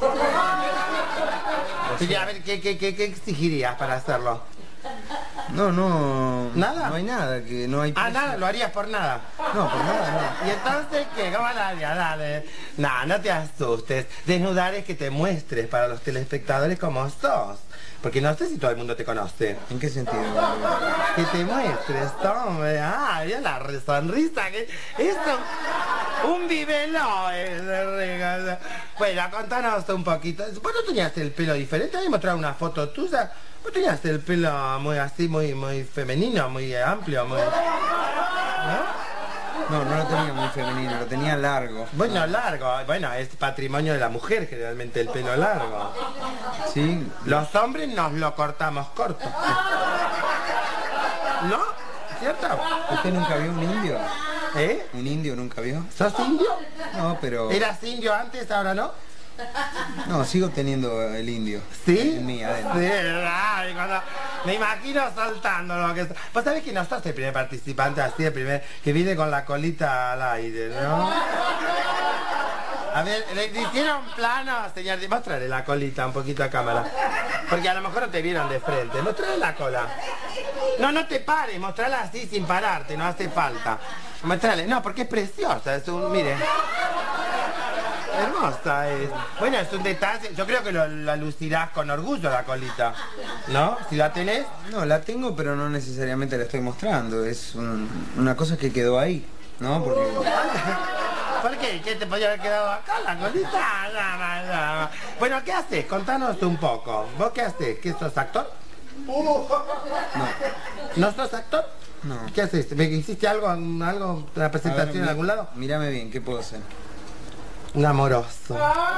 Sí, a ver, ¿qué, qué, qué, qué exigirías para hacerlo? No, no... ¿Nada? No hay nada, que no hay... Ah, precio. nada, lo harías por nada. No, por nada, no. ¿Y entonces qué? ¿Cómo lo harías? Dale. No, no te asustes. Desnudar es que te muestres para los telespectadores como sos. Porque no sé si todo el mundo te conoce. ¿En qué sentido? Que te muestres, hombre. Ah, mira la sonrisa. Que... Esto... Un vivelo ese regalo. Bueno, contanos un poquito. ¿Vos no tenías el pelo diferente? A mí me mostraron una foto tuya. Vos tenías el pelo muy así, muy muy femenino, muy amplio, muy... ¿no? No, no lo tenía muy femenino, lo tenía largo. Bueno, largo. Bueno, es patrimonio de la mujer generalmente el pelo largo. Sí. Los hombres nos lo cortamos corto. ¿No? ¿Cierto? ¿Usted nunca vio un indio? ¿Eh? ¿Un indio nunca vio? ¿Sos indio? No, pero... ¿Eras indio antes, ahora no? No, sigo teniendo el indio. ¿Sí? En mí, adentro. Sí, ay, cuando me imagino soltando lo que... Vos sabés que no sos el primer participante así, el primer que viene con la colita al aire, ¿no? A ver, le hicieron plano, señor... Mostrarle la colita un poquito a cámara. Porque a lo mejor no te vieron de frente. Mostrarle la cola. No, no te pares, mostrarla así sin pararte, no hace falta. Mostrarle, no, porque es preciosa, es un... Mire... Hermosa es. Bueno, es un detalle. Yo creo que lo, la lucirás con orgullo la colita. ¿No? Si la tenés. No, la tengo, pero no necesariamente la estoy mostrando. Es un- una cosa que quedó ahí, ¿no? Porque... ¿Por qué? ¿Qué te podía haber quedado acá la colita? No, no, no. Bueno, ¿qué haces? Contanos un poco. ¿Vos qué haces? ¿Qué sos actor? No. ¿No sos actor? No. ¿Qué haces? ¿Me hiciste algo, algo, una presentación A ver, en algún lado? Mírame bien, ¿qué puedo hacer? Un amoroso.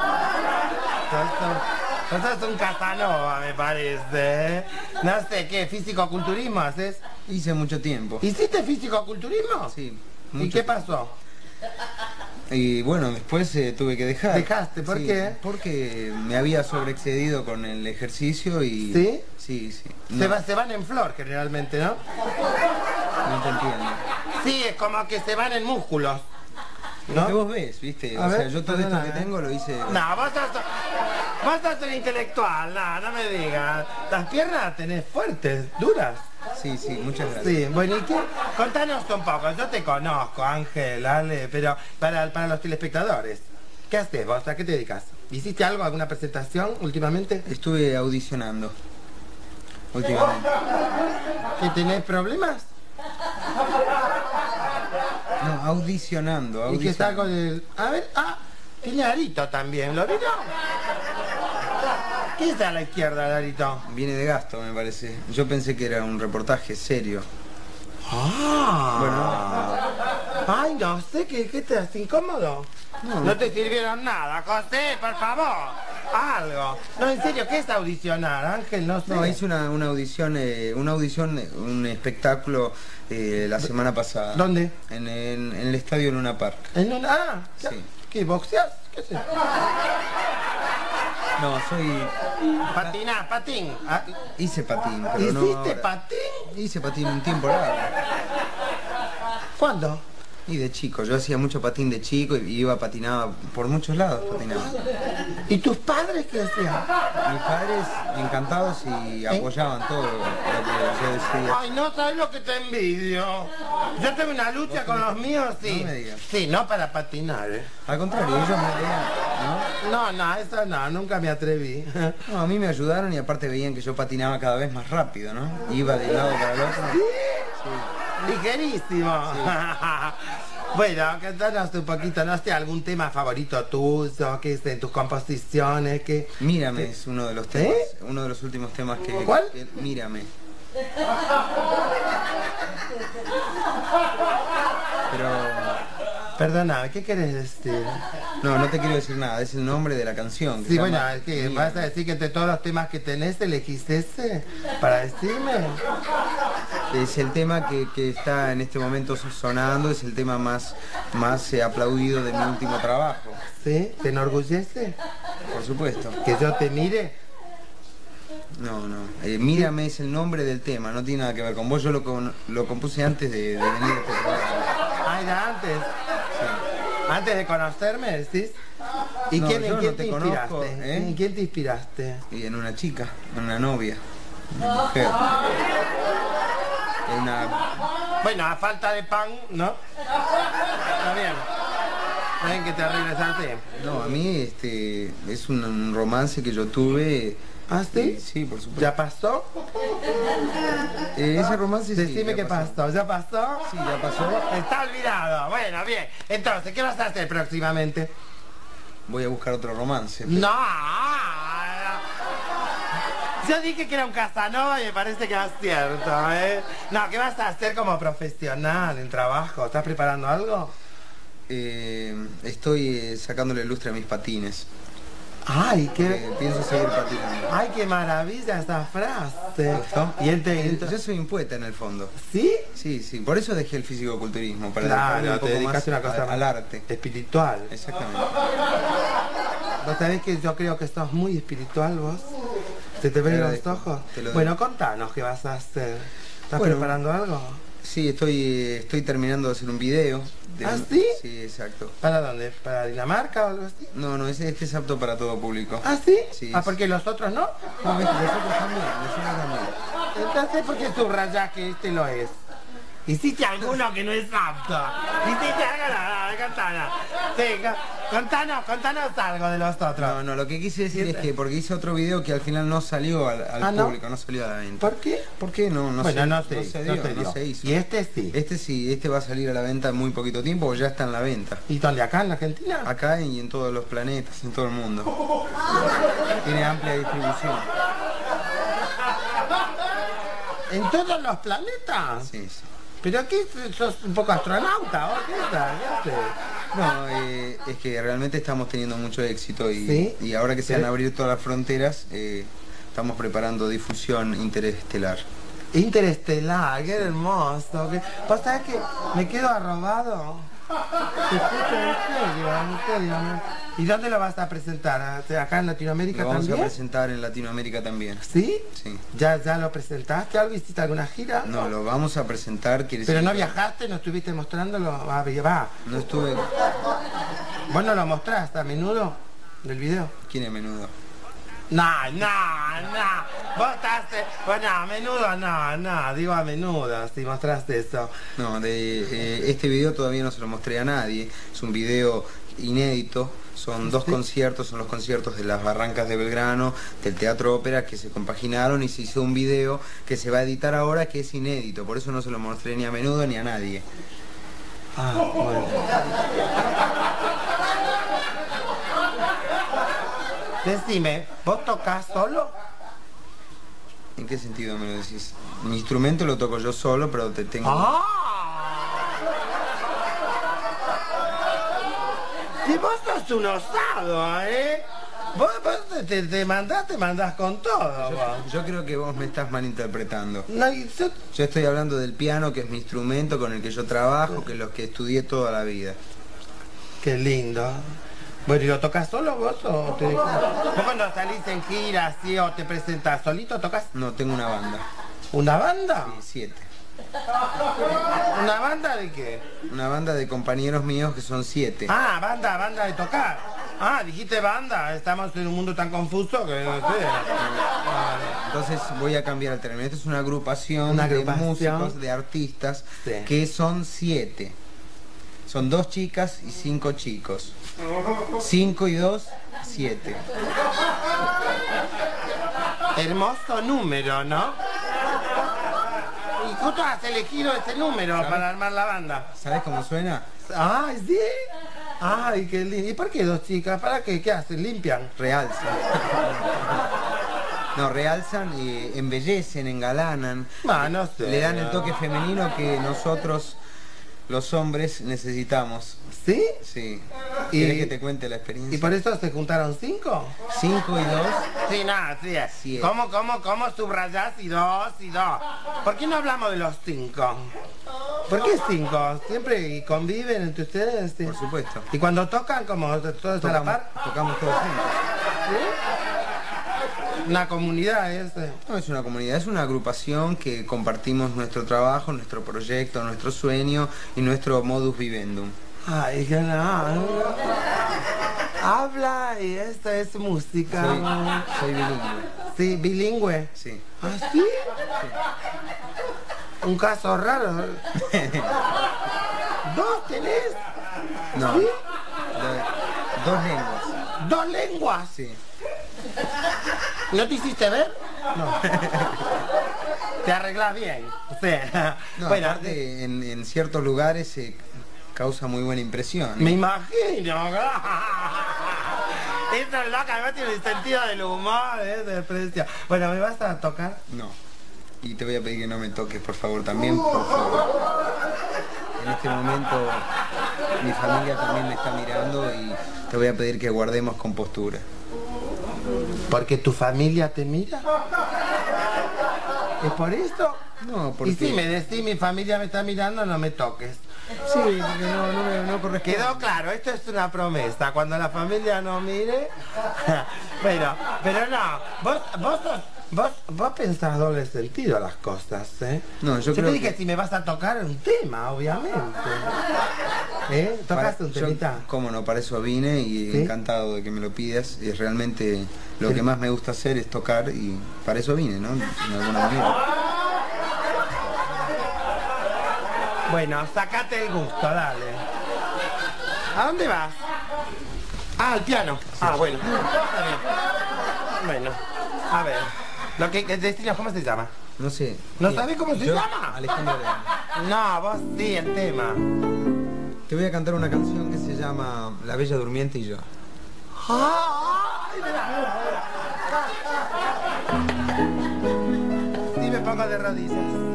Vos sos un Casanova, me parece. No sé, ¿qué? ¿Físico-culturismo haces? Hice mucho tiempo. ¿Hiciste físico-culturismo? Sí. ¿Y mucho qué tiempo. pasó? Y bueno, después eh, tuve que dejar. ¿Dejaste? ¿Por Sí, qué? Porque me había sobreexcedido con el ejercicio y... ¿Sí? Sí, sí. Se, No, va- se van en flor generalmente, ¿no? no te entiendo. Sí, es como que se van en músculos. Lo que ¿No? vos ves, ¿viste? A o sea, ver, yo todo esto perdona, que eh. tengo lo hice... No, vos sos, vos sos un intelectual, no, no me digas. Las piernas las tenés fuertes, duras. Sí, sí, muchas gracias. Sí, bueno, ¿y qué? Contanos un poco, yo te conozco, Ángel, Ale, pero para, para los telespectadores, ¿qué haces vos? ¿A qué te dedicas? ¿Hiciste algo, alguna presentación últimamente? Estuve audicionando. Últimamente. ¿Que tenés problemas? No, audicionando, ¿Y que está audicionando. con el...? A ver, ah, tiene arito también, ¿lo vieron? ¿Qué está a la izquierda, Larito? Viene de gasto, me parece. Yo pensé que era un reportaje serio. Ah. Bueno. Ay, no sé, ¿qué, qué te hace incómodo? No. No te sirvieron nada, José, por favor. Algo. No, en serio, ¿qué es audicionar, Ángel? No sé. No, hice una, una audición, eh, una audición, eh, un espectáculo eh, la semana pasada. ¿Dónde? En, en- en el estadio Luna Park. ¿En una... Ah, ¿qué, Sí. ¿qué boxeas? ¿Qué sé? No, soy... Patiná, patín. Ah, Hice patín, pero no ¿hiciste ahora. patín? Hice patín un tiempo largo. ¿Cuándo? Y de chico, yo hacía mucho patín de chico y iba, patinaba por muchos lados, patinaba. ¿Y tus padres qué hacían? Mis padres encantados y apoyaban todo lo que yo decía. Ay, no sabes lo que te envidio. Yo tengo una lucha con los míos, sí. No me digas. Sí, no para patinar, ¿eh? Al contrario, ellos me veían, No, no, eso no, nunca me atreví. ¿no? No, a mí me ayudaron y aparte veían que yo patinaba cada vez más rápido, ¿no? Iba de un lado para el otro. Ligerísimo. Bueno, cantanos un poquito, no sé, algún tema favorito tuyo, que es en tus composiciones, que... Mírame que- es uno de los temas, uno de los últimos temas que... ¿Cuál? que- Mírame. Pero... Perdona, ¿qué querés decir? No, no te quiero decir nada, es el nombre de la canción. que Sí, se bueno, llama es que Mírame. vas a decir que entre todos los temas que tenés elegiste ese para decirme. Es el tema que, que está en este momento sonando, es el tema más, más eh, aplaudido de mi último trabajo. ¿Sí? ¿Te enorgullece? Por supuesto. ¿Que yo te mire? No, no. Eh, Mírame es el nombre del tema, no tiene nada que ver con vos. Yo lo, con- lo compuse antes de, de venir a este programa. Ah, ya antes. Antes de conocerme, decís. ¿Y No, quién, yo en no quién te te, conozco, inspiraste? ¿eh? ¿En quién te inspiraste? Y en una chica, en una novia, una mujer. En una... Bueno, a falta de pan, ¿no? Está bien. ¿Ven que terrible es así? No, a mí este es un, un romance que yo tuve. ¿Ah, sí? y- sí, por supuesto. ¿Ya pasó? Eh, ese romance sí, Decime ya qué pasó. ¿Ya pasó? Sí, ya pasó. Está olvidado. Bueno, bien. Entonces, ¿qué vas a hacer próximamente? voy a buscar otro romance. No. Yo dije que era un Casanova y me parece que es cierto, ¿eh? No, ¿qué vas a hacer como profesional en trabajo? ¿Estás preparando algo? Eh, estoy eh, sacándole lustre a mis patines. Ay, qué... Eh, pienso seguir patinando. Ay, qué maravilla esa frase. ¿Gustó? Y él te... Yo soy un poeta en el fondo. ¿Sí? Sí, sí. Por eso dejé el fisicoculturismo, para Claro, dedicarme un te poco más dedicaste a una cosa al, al arte. Espiritual. Exactamente. ¿Vos sabés que yo creo que sos muy espiritual vos? ¿Se te ven los ojos? Bueno, contanos qué vas a hacer. ¿Estás Bueno, preparando algo? Sí, estoy, estoy terminando de hacer un video. De ¿Ah, un- sí? Sí, exacto. ¿Para dónde? ¿Para Dinamarca o algo así? No, no, este, este es apto para todo público. ¿Ah, sí? Sí. Ah, porque los otros no. No, ves, nosotros también, nosotros también. Entonces, ¿por qué subrayás que este lo es? ¿Hiciste alguno que no es apto? ¿Hiciste algo? No, no, contanos. Sí, co- contanos, contanos algo de los otros. No, no, lo que quise decir es que porque hice otro video que al final no salió al, al ¿Ah, no? público, no salió a la venta. ¿Por qué? ¿Por qué? No, no Bueno, sé. no se no hizo, se no dio, se no dio. se hizo. ¿Y este sí? Este sí, este va a salir a la venta en muy poquito tiempo, porque ya está en la venta. ¿Y dónde? ¿Acá en la Argentina? Acá y en todos los planetas, en todo el mundo. Tiene amplia distribución. ¿En todos los planetas? Sí, sí. ¿Pero aquí sos un poco astronauta o qué tal? ¿Qué haces? No, eh, es que realmente estamos teniendo mucho éxito y, ¿Sí? y ahora que se van ¿Sí? a abrir todas las fronteras, eh, estamos preparando difusión interestelar. Interestelar, qué hermoso. ¿Qué? ¿Vos sabés que me quedo arrobado? Te escucho en serio, en serio. me- ¿Y dónde lo vas a presentar? ¿Acá en Latinoamérica Lo vamos también? a presentar en Latinoamérica también. ¿Sí? Sí. ¿Ya, ¿Ya lo presentaste? ¿Algo hiciste alguna gira? No, lo vamos a presentar, quiere ¿Pero decir no que viajaste? ¿No estuviste mostrándolo? Ah, va. No estuve... ¿Vos no lo mostraste a menudo del video? ¿Quién es Menudo? No, no, no. Vos estás... Bueno, a menudo no, no. Digo a menudo, si mostraste eso. No, de, eh, este video todavía no se lo mostré a nadie. Es un video inédito. Son dos ¿Sí? conciertos, son los conciertos de las Barrancas de Belgrano, del Teatro Ópera, que se compaginaron y se hizo un video que se va a editar ahora, que es inédito. Por eso no se lo mostré ni a Menudo ni a nadie. Ah, bueno. Decime, ¿vos tocás solo? ¿En qué sentido me lo decís? Mi instrumento lo toco yo solo, pero te tengo... ¡Ah! Si vos sos un osado, ¿eh? Vos, vos te, te mandás, te mandás con todo, vos. Yo, yo creo que vos me estás malinterpretando. No, y yo- Yo estoy hablando del piano, que es mi instrumento con el que yo trabajo, que es lo que estudié toda la vida. Qué lindo. Bueno, ¿y lo tocas solo vos o te... vos cuando salís en gira así o te presentás solito tocas? No, tengo una banda. ¿Una banda? Sí, siete. ¿Una banda de qué? Una banda de compañeros míos que son siete. Ah, banda, banda de tocar. Ah, dijiste banda, estamos en un mundo tan confuso que no sé. Entonces voy a cambiar el término. Esta es una agrupación, Una de agrupación. músicos, de artistas, Sí. que son siete. Son dos chicas y cinco chicos. Cinco y dos, siete. Hermoso número, ¿no? Y justo has elegido ese número ¿Sabes? para armar la banda. ¿Sabes cómo suena? Ay, sí. Ay, qué lindo. ¿Y por qué dos chicas? ¿Para qué? ¿Qué hacen? ¿Limpian? Realzan. No, realzan, y embellecen, engalanan. Ah, no sé. Le dan el toque femenino que nosotros, los hombres, necesitamos. ¿Sí? Sí. Y- ¿Quieres que te cuente la experiencia? ¿Y por eso se juntaron cinco? Cinco y dos. Sí, nada, sí. Siete. ¿Cómo, cómo, cómo subrayás y dos y dos? ¿Por qué no hablamos de los cinco? ¿Por qué cinco? ¿Siempre conviven entre ustedes? Sí. Por supuesto. ¿Y cuando tocan, como todos a la Tocamos, par? tocamos todos juntos. Una comunidad es... eh. No es una comunidad, es una agrupación que compartimos nuestro trabajo, nuestro proyecto, nuestro sueño y nuestro modus vivendum. Ay, que no. Habla y esta es música. Soy, soy bilingüe. Sí, bilingüe. Sí. ¿Ah, sí? Un caso raro. ¿Dos tenés? No. ¿Sí? Do- dos lenguas. ¿Dos lenguas? Sí. ¿No te hiciste ver? No. Te arreglás bien. Sí. No, Bueno, aparte, en, en ciertos lugares se causa muy buena impresión. me imagino. Esta loca no tiene sentido del humor, ¿eh? Desprecia. Bueno, ¿me vas a tocar? No. Y te voy a pedir que no me toques, por favor, también, por favor. En este momento mi familia también me está mirando y te voy a pedir que guardemos compostura. ¿Porque tu familia te mira? ¿Es por esto? No, porque... Y si me decís mi familia me está mirando, no me toques. Sí, porque no, no, me, no corresponde. Quedó claro, esto es una promesa. Cuando la familia no mire... Bueno, pero no, vos, vos, vos, vos pensás doble sentido a las cosas, ¿eh? No, yo, yo creo te dije que... si me vas a tocar un tema, obviamente. ¿Eh? ¿Tocaste un temita? Cómo no, para eso vine y ¿sí? Encantado de que me lo pidas. Y realmente lo ¿sí? que más me gusta hacer es tocar y para eso vine, ¿no? De alguna manera. Bueno, sacate el gusto, dale. ¿A dónde vas? Ah, al piano. Sí. Ah, bueno. Está bien. Bueno, a ver. Lo que, el destino, ¿cómo se llama? No sé. ¿No sabes cómo se Yo, llama? Alejandro León. No, vos sí, el tema. Te voy a cantar una canción que se llama La Bella Durmiente y yo. ¡Ay, sí, me pongo de rodillas.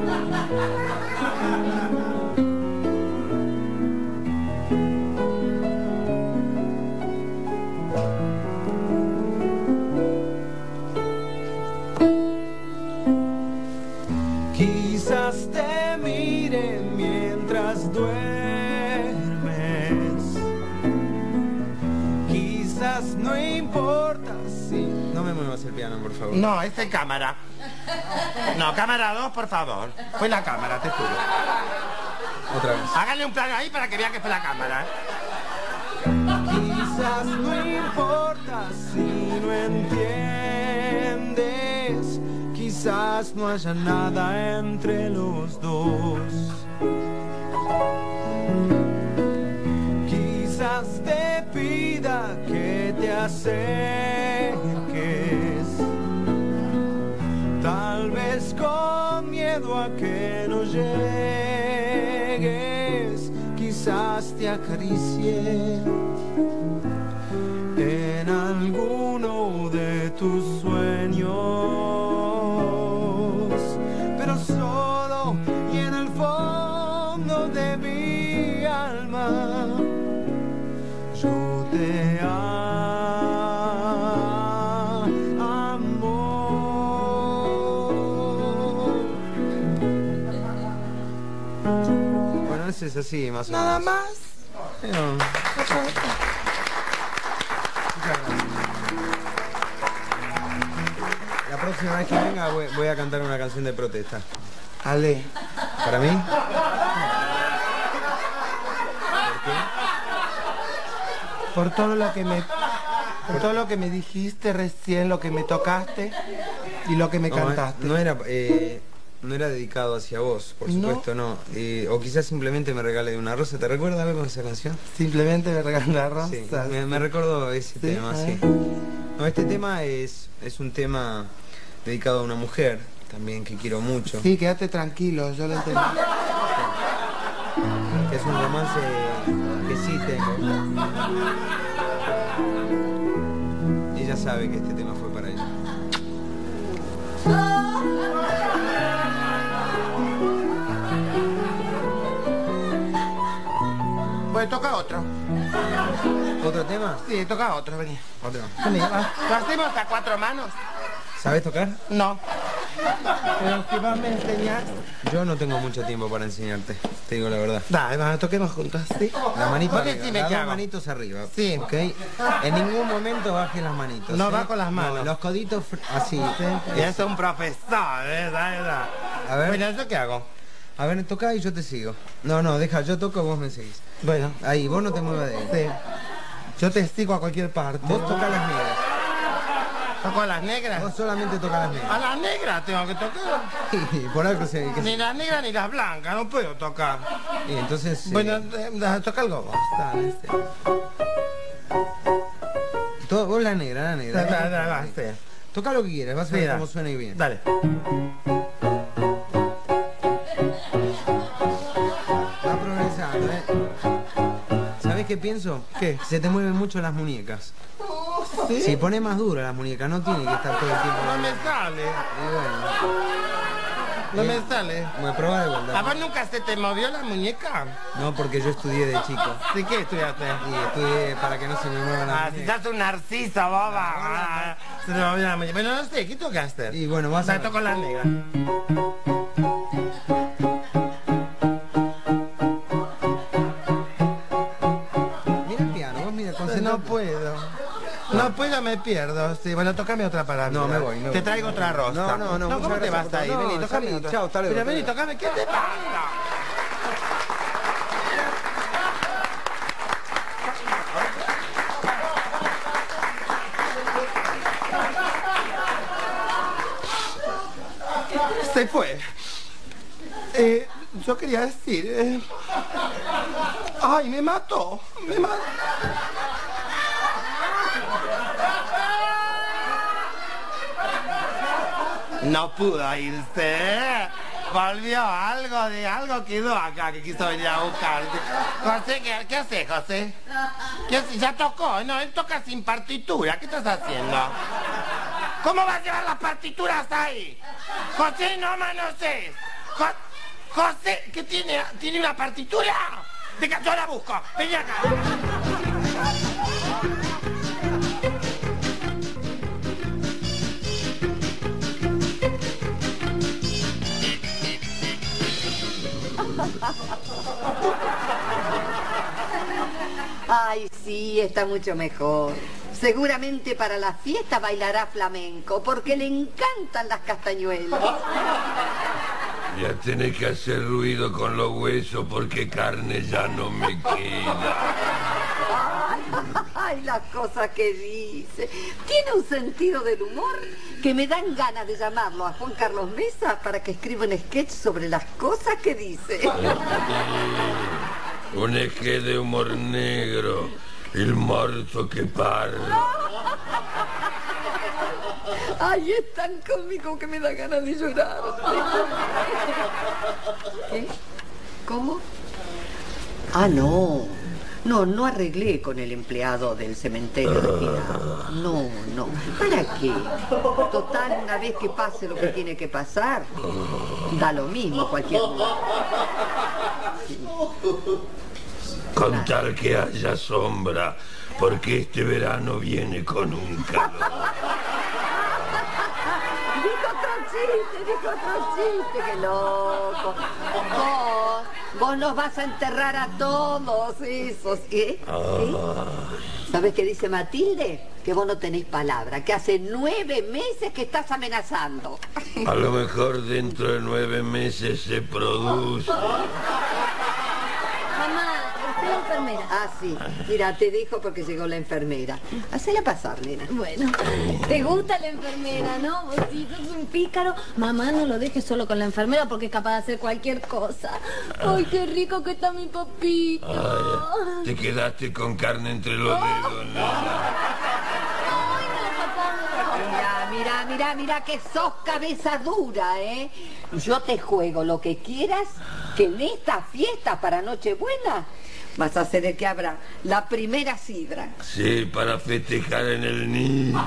Quizás te mire mientras duermes, quizás no importa si... No me muevas el piano, por favor. No, esta es cámara. No, cámara dos, por favor. Fue la cámara, te juro. Otra vez. Háganle un plano ahí para que vean que fue la cámara, ¿eh? Quizás no importa si no entiendes, quizás no haya nada entre los dos. Quizás te pida que te acerques, tal vez con miedo a que no llegues. Quizás te acaricie en alguno de tus sueños, pero solo y en el fondo de mi alma yo te amo. Bueno, ese es así, más o menos. Nada más. Pero... La próxima vez que venga voy, voy a cantar una canción de protesta. Ale. ¿Para mí? Por todo lo que me... Por todo lo que me dijiste recién, lo que me tocaste y lo que me no, cantaste. No era... Eh... No era dedicado hacia vos, por supuesto, no. no. Eh, o quizás simplemente me regale una rosa. ¿Te recuerda algo con esa canción? Simplemente me regale una rosa. Sí, me, me recuerdo ese ¿Sí? tema, sí. No, este tema es, es un tema dedicado a una mujer, también que quiero mucho. Sí, quédate tranquilo, yo lo entendí. Que es un romance que sí tengo. Ella sabe que este tema fue para ella. Pues toca otro. ¿Otro tema? Sí, toca otro, vení. Otro. Vení, va. ¿Lo hacemos a cuatro manos? ¿Sabes tocar? No. Pero si vos me enseñás... Yo no tengo mucho tiempo para enseñarte, te digo la verdad. Dale, vamos, toquemos juntos, ¿sí? La manito arriba, decime las qué dos hago. manitos arriba. Sí. ¿Ok? En ningún momento bajes las manitos. No ¿eh? bajo las manos. No, los coditos así. Sí. Y es un profesor, ¿eh? Dale, dale. A ver. Bueno, ¿yo qué hago? A ver, toca y yo te sigo. No, no, deja, yo toco, vos me seguís. Bueno. Ahí, vos no te muevas de ahí. Sí. Yo te sigo a cualquier parte. Vos tocas las negras. ¿Toco a las negras? Vos solamente tocas las negras. ¿A las negras tengo que tocar? Y por algo se... Que ni se... las negras ni las blancas, no puedo tocar. Y entonces... Bueno, eh... eh, toca algo vos. Dale, sí. Todo, vos la negra, la negra. Dale, dale, dale, sí. Toca lo que quieras, vas a ver Sí, cómo suena y bien. Dale. Va progresando, ¿eh? ¿Sabés qué pienso? ¿Qué? Se te mueven mucho las muñecas. Oh, ¿Sí? Si pone más dura la muñeca, no tiene que estar todo el tiempo. No me sale. Y bueno. No me sale. Me prueba de vuelta. ¿A vos nunca se te movió la muñeca? No, porque yo estudié de chico. ¿Sí qué estudiaste? Y estudié para que no se me mueva la Ah, si sos un narciso, boba. Ah, se te movió la muñeca. Bueno, no sé, ¿qué tengo que hacer? Y bueno, vas a... Me toco la negra. Mira el piano, vos mira, concentrate. No puedo. No puedo, me pierdo. Sí, bueno, tocame otra palabra. No, me voy, me voy. Te traigo otra rosa. No, no, no. No, ¿cómo te vas ahí? No, Vení, tocame salí, otra. chao, hasta luego. Pero vení, hasta luego. tocame. ¿Qué te pasa? Se fue. Eh, yo quería decir... Eh... Ay, me mató. Me mató. No pudo irse. Volvió, algo de algo quedó acá que quiso venir a buscar. José, ¿qué, qué haces, José? ¿Qué haces? Ya tocó, no, él toca sin partitura. ¿Qué estás haciendo? ¿Cómo vas a llevar las partituras ahí? José, no manosees. Jo José, ¿qué tiene? ¿Tiene una partitura? Venga, yo la busco. Ven acá. Ay, sí, está mucho mejor. Seguramente para la fiesta bailará flamenco, porque le encantan las castañuelas. Ya tenés que hacer ruido con los huesos porque carne ya no me queda. Ay, las cosas que dice. Tiene un sentido del humor que me dan ganas de llamarlo a Juan Carlos Mesa para que escriba un sketch sobre las cosas que dice. Un sketch de humor negro, el muerto que parla. Ay, es tan cómico que me da ganas de llorar. ¿Qué? ¿Cómo? Ah, no. No, no arreglé con el empleado del cementerio de Pinar. No, no. ¿Para qué? Total, una vez que pase lo que tiene que pasar, da lo mismo cualquier lugar. Sí. Con tal que haya sombra, porque este verano viene con un calor. Dijo otro chiste, dijo otro chiste, qué loco. Vos, vos nos vas a enterrar a todos esos, ¿qué? Ah. ¿Sabes qué dice Matilde? Que vos no tenés palabra, que hace nueve meses que estás amenazando. A lo mejor dentro de nueve meses se produce. Enfermera. Ah, sí. Mira, te dejo porque llegó la enfermera. Hacela pasar, nena. Bueno, te gusta la enfermera, ¿no? Vos sí, sos un pícaro. Mamá, no lo dejes solo con la enfermera porque es capaz de hacer cualquier cosa. Ay, qué rico que está mi papito. Ay, te quedaste con carne entre los dedos, nena. Mira, mira, mira, mira que sos cabeza dura, ¿eh? Yo te juego lo que quieras, que en esta fiesta para Nochebuena vas a ser el que abra la primera sidra. Sí, para festejar en el nido.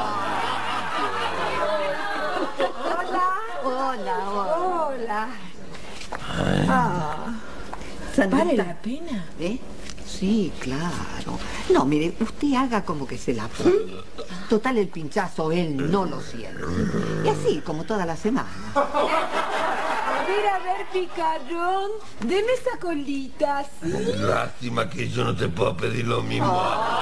Hola, hola, hola. Ah, ¿Vale la pena? ¿Eh? Sí, claro. No, mire, usted haga como que se la pone. Total, el pinchazo él no lo siente. Y así, como toda la semana. A ver, a ver, picarón, deme esa colita, ¿sí? Lástima que yo no te puedo pedir lo mismo. Por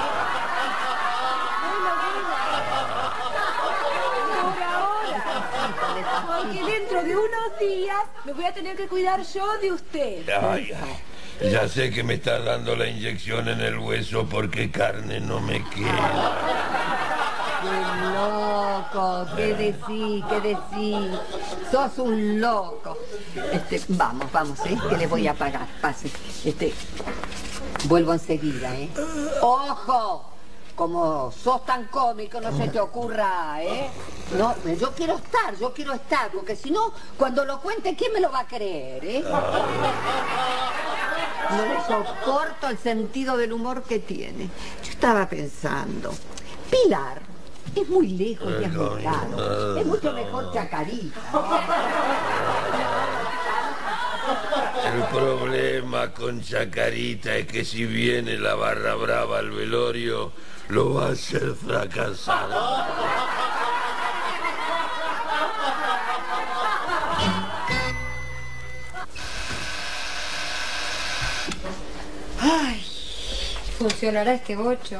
ahora. Porque dentro de unos días me voy a tener que cuidar yo de usted. Ay, ay, ya sé que me estás dando la inyección en el hueso porque carne no me queda. ¡Qué loco! ¿Qué decís? ¿Qué decís? Sos un loco. Este, vamos, vamos, ¿eh? Que le voy a pagar. Pase. Este, vuelvo enseguida, ¿eh? ¡Ojo! Como sos tan cómico, no se te ocurra, ¿eh? No, yo quiero estar, yo quiero estar, porque si no, cuando lo cuente, ¿quién me lo va a creer, eh? No le soporto el sentido del humor que tiene. Yo estaba pensando, Pilar. Es muy lejos y es muy caro. Es mucho mejor Chacarita. El problema con Chacarita es que si viene la barra brava al velorio, lo va a hacer fracasar. Ay, ¿funcionará este bocho?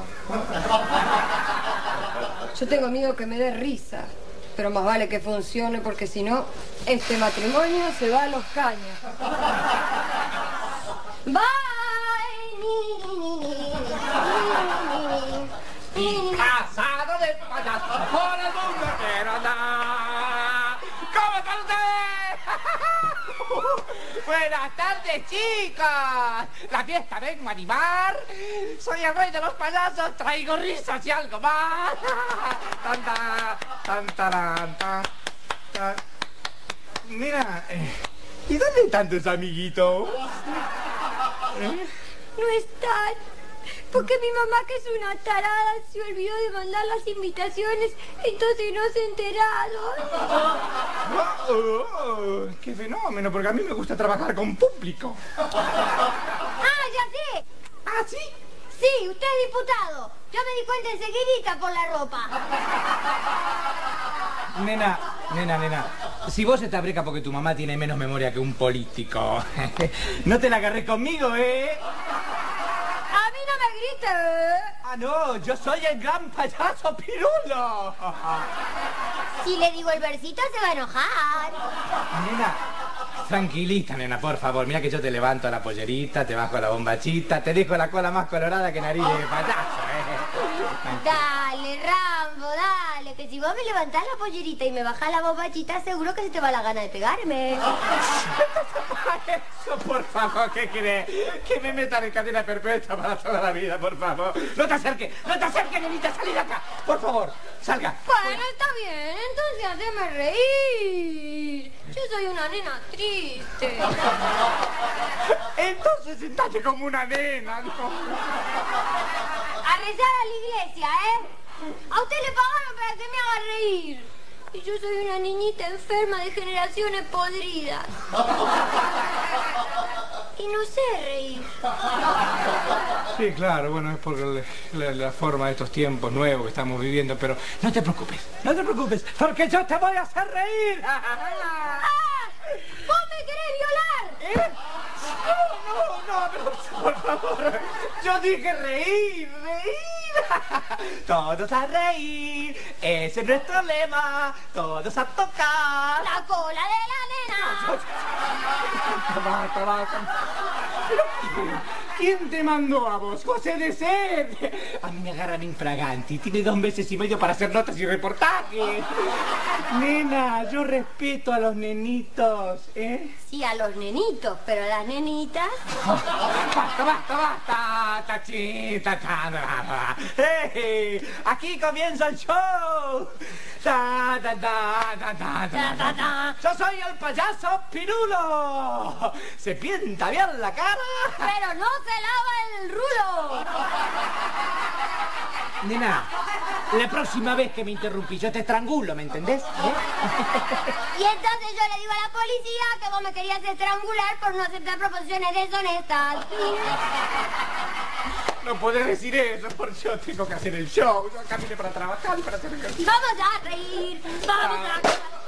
Yo tengo miedo que me dé risa, pero más vale que funcione porque si no, este matrimonio se va a los caños. Bye. Disfrazado de payaso por el mundo quiero andar. ¿Cómo están ustedes? Buenas tardes, chicos. La fiesta vengo a animar. Soy el rey de los payasos. Traigo risas y algo más. Tanta, tan, tan, tan. Mira, eh, ¿y dónde están tus amiguitos? ¿Eh? No están. Porque mi mamá, que es una tarada, se olvidó de mandar las invitaciones, entonces no se ha enterado. Oh, oh, oh, ¡qué fenómeno! Porque a mí me gusta trabajar con público. ¡Ah, ya sé! ¿Ah, sí? Sí, usted es diputado. Yo me di cuenta enseguidita por la ropa. Nena, nena, nena, si vos estás breca porque tu mamá tiene menos memoria que un político, no te la agarré conmigo, ¿eh? A mí no me grites. Ah, no, yo soy el gran payaso Pirulo. Si le digo el versito se va a enojar. Nena, tranquilita, nena, por favor. Mira que yo te levanto la pollerita, te bajo la bombachita, te dejo la cola más colorada que nariz de payaso, ¿eh? Dale, Rambo, dale, que si vos me levantás la pollerita y me bajás la bombachita, seguro que se te va la gana de pegarme. Eso, por favor, ¿qué crees? Que me metan en cadena perpetua para toda la vida, por favor. No te acerques, no te acerques, nenita, salí de acá. Por favor, salga. Bueno, está bien, entonces haceme reír. Yo soy una nena triste. Entonces sentate como una nena, ¿no? A rezar a la iglesia, ¿eh? A usted le pagaron para que me haga reír. Y yo soy una niñita enferma de generaciones podridas. Y no sé reír. Sí, claro, bueno, es por la, la, la forma de estos tiempos nuevos que estamos viviendo, pero no te preocupes, no te preocupes, porque yo te voy a hacer reír. ¡Ah! ¡Vos me querés violar! ¿Eh? No, no, no, pero por favor, yo dije reír, reír. Todos a reír, ese es nuestro lema, todos a tocar. ¡La cola de la nena! Basta, basta. ¿Quién te mandó a vos, José de Sed? A mí me agarran infraganti. Tiene dos meses y medio para hacer notas y reportajes. Nena, yo respeto a los nenitos, ¿eh? Sí, a los nenitos, pero a las nenitas... Basta, basta, basta, tachita, ta, hey, aquí comienza el show. Da, da, da, da, da, da, da, da. Yo soy el payaso Pirulo. Se pinta bien la cara, pero no se lava el rulo. Nena, la próxima vez que me interrumpí yo te estrangulo, ¿me entendés? ¿Eh? Y entonces yo le digo a la policía que vos me querías estrangular por no aceptar proposiciones deshonestas. No podés decir eso, porque yo tengo que hacer el show. Yo acá vine para trabajar y para hacer el show. Vamos a reír, vamos a...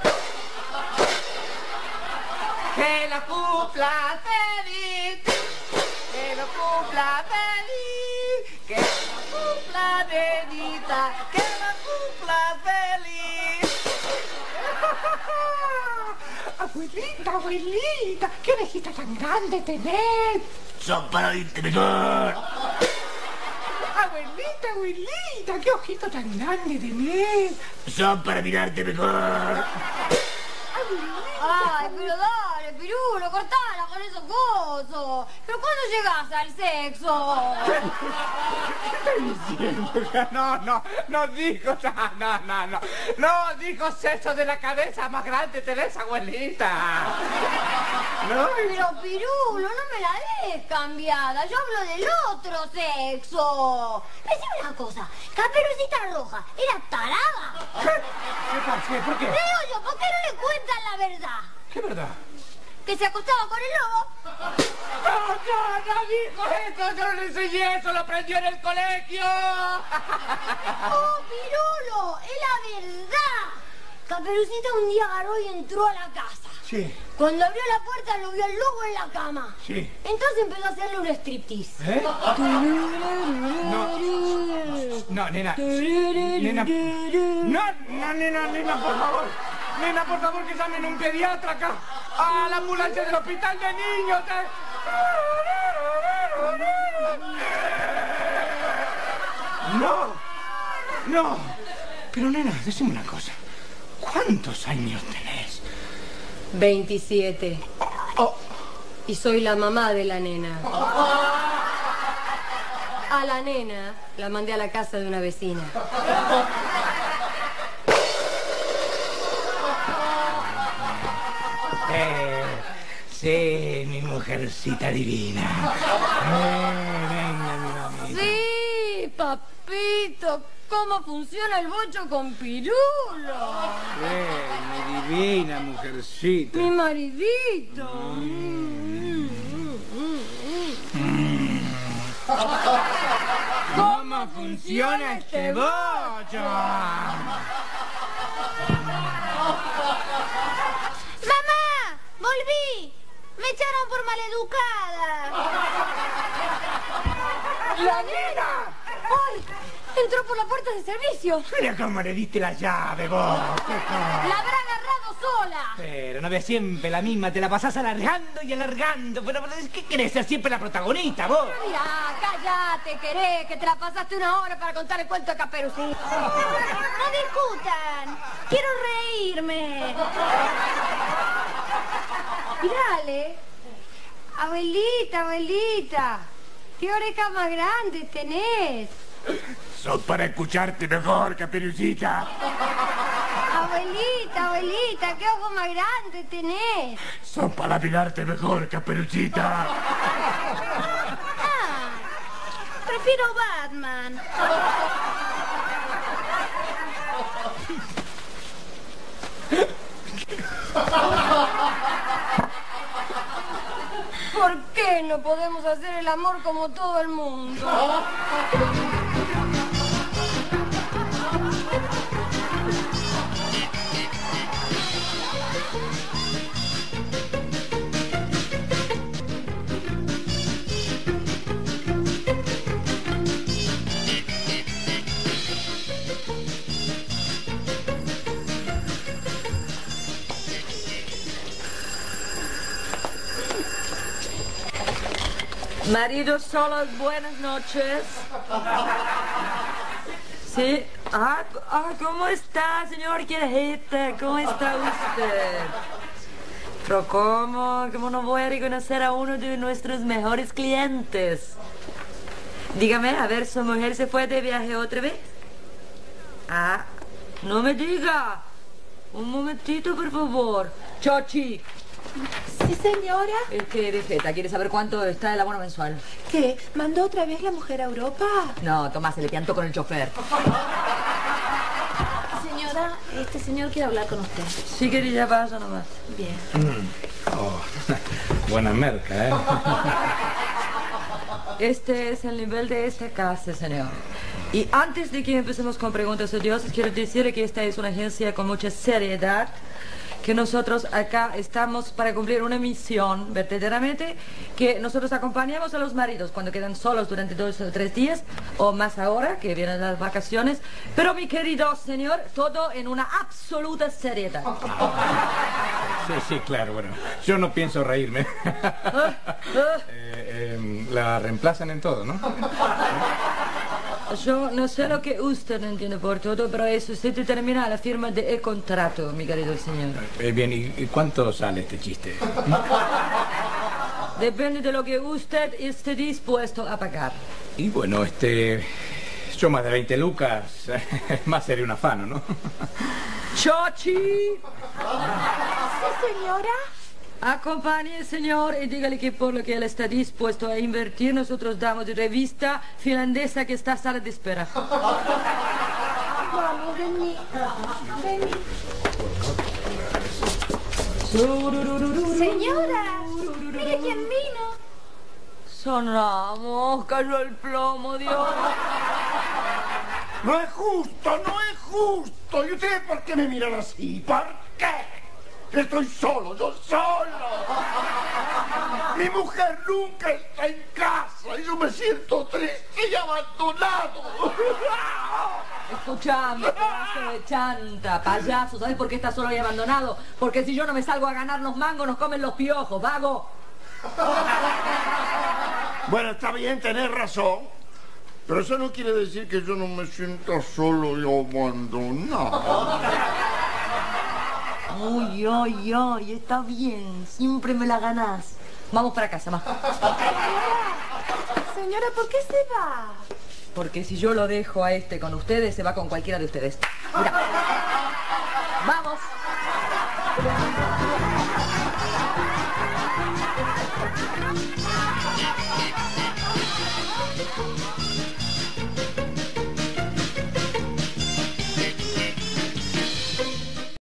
Que la cumpla feliz, que la cumpla feliz, que la cumpla nenita, que la cumpla feliz. Abuelita, abuelita, qué orejita tan grande tenés. Son para irte mejor. Abuelita, abuelita, qué ojito tan grande tenés. Son para mirarte mejor. Ay, pero dale, Pirulo, cortala con esos cosos. ¿Pero cuándo llegás al sexo? ¿Qué te Ay, no, no, no dijo, no, no, no, no, no dijo eso de la cabeza más grande, Teresa, abuelita. No, pero Pirulo, no me la des cambiada, yo hablo del otro sexo. Decime una cosa, Caperucita Roja, ¿era tarada? ¿Qué pasa? ¿Por qué? Le digo yo, ¿por qué no le cuentan la verdad? ¿Qué verdad? Que se acostaba con el lobo. No, no, no dijo eso, yo no le enseñé eso, lo aprendió en el colegio. ¡Oh, Pirulo! ¡Es la verdad! Caperucita un día agarró y entró a la casa. Sí. Cuando abrió la puerta lo vio el lobo en la cama. Sí. Entonces empezó a hacerle un striptease. ¿Eh? No. No, nena. Nena. No, no, nena, nena, por favor. Nena, por favor, que llamen un pediatra acá. A la ambulancia del hospital de niños. No. No. Pero, nena, decime una cosa. ¿Cuántos años tenés? veintisiete. Oh. Y soy la mamá de la nena. A la nena la mandé a la casa de una vecina. Eh, sí, mi mujercita divina. Eh, venga, mi mamita. Sí, papito. ¿Cómo funciona el bocho con Pirulo? Eh, mi divina mujercita. Mi maridito. Mm. Mm. ¿Cómo funciona este bocho? ¡Mamá! ¡Volví! ¡Me echaron por maleducada! ¡La nena! ¡Ay! Entró por la puerta de servicio. Mira cómo le diste la llave, vos. La habrá agarrado sola. Pero no ves siempre la misma, te la pasás alargando y alargando. Pero, ¿qué querés ser siempre la protagonista, vos? Mira, cállate, querés, que te la pasaste una hora para contar el cuento de Caperucita. No discutan. Quiero reírme. Y dale. Abuelita, abuelita. ¿Qué orejas más grandes tenés? Son para escucharte mejor, Caperucita. Abuelita, abuelita, ¿qué ojos más grandes tenés? Son para mirarte mejor, Caperucita. Ah, prefiero Batman. ¿Por qué no podemos hacer el amor como todo el mundo? Maridos solos, buenas noches. Sí. Ah, ah, ¿cómo está, señor Querejita? ¿Cómo está usted? Pero ¿cómo? ¿Cómo no voy a reconocer a uno de nuestros mejores clientes? Dígame, a ver, ¿su mujer se fue de viaje otra vez? Ah, no me diga. Un momentito, por favor. Chochi. Sí, señora. ¿Qué receta? ¿Quiere saber cuánto está el abono mensual? ¿Qué? ¿Mandó otra vez la mujer a Europa? No, Tomás, se le piantó con el chofer. Señora, este señor quiere hablar con usted. Sí, querida, vaya nomás. Bien. Mm. Oh, buena merca, ¿eh? Este es el nivel de esta casa, señor. Y antes de que empecemos con preguntas odiosas, quiero decirle que esta es una agencia con mucha seriedad, que nosotros acá estamos para cumplir una misión, verdaderamente, que nosotros acompañamos a los maridos cuando quedan solos durante dos o tres días, o más ahora, que vienen las vacaciones. Pero, mi querido señor, todo en una absoluta seriedad. Sí, sí, claro, bueno, yo no pienso reírme. Ah, ah. Eh, eh, la reemplazan en todo, ¿no? Yo no sé lo que usted entiende por todo, pero eso se determina la firma de el contrato, mi querido señor. Eh, bien, ¿y cuánto sale este chiste? Depende de lo que usted esté dispuesto a pagar. Y bueno, este... Yo más de veinte lucas, más sería un afano, ¿no? ¡Chochi! Sí, señora. Acompañe, señor, y dígale que por lo que él está dispuesto a invertir, nosotros damos de revista finlandesa que está a sala de espera. Vamos, vení. Vení. Señora, mire quién vino. Sonamos, cayó el plomo, Dios. No es justo, no es justo. ¿Y ustedes por qué me miran así? ¿Por qué? Estoy solo, yo solo. Mi mujer nunca está en casa y yo me siento triste y abandonado. Escuchame, pedazo de chanta, payaso. ¿Sabes por qué estás solo y abandonado? Porque si yo no me salgo a ganar los mangos, nos comen los piojos, vago. Bueno, está bien, tenés razón. Pero eso no quiere decir que yo no me sienta solo y abandonado. Ay, ay, ay, está bien. Siempre me la ganás. Vamos para casa, ma. Señora, ¿por qué se va? Porque si yo lo dejo a este con ustedes, se va con cualquiera de ustedes. Mira. Vamos.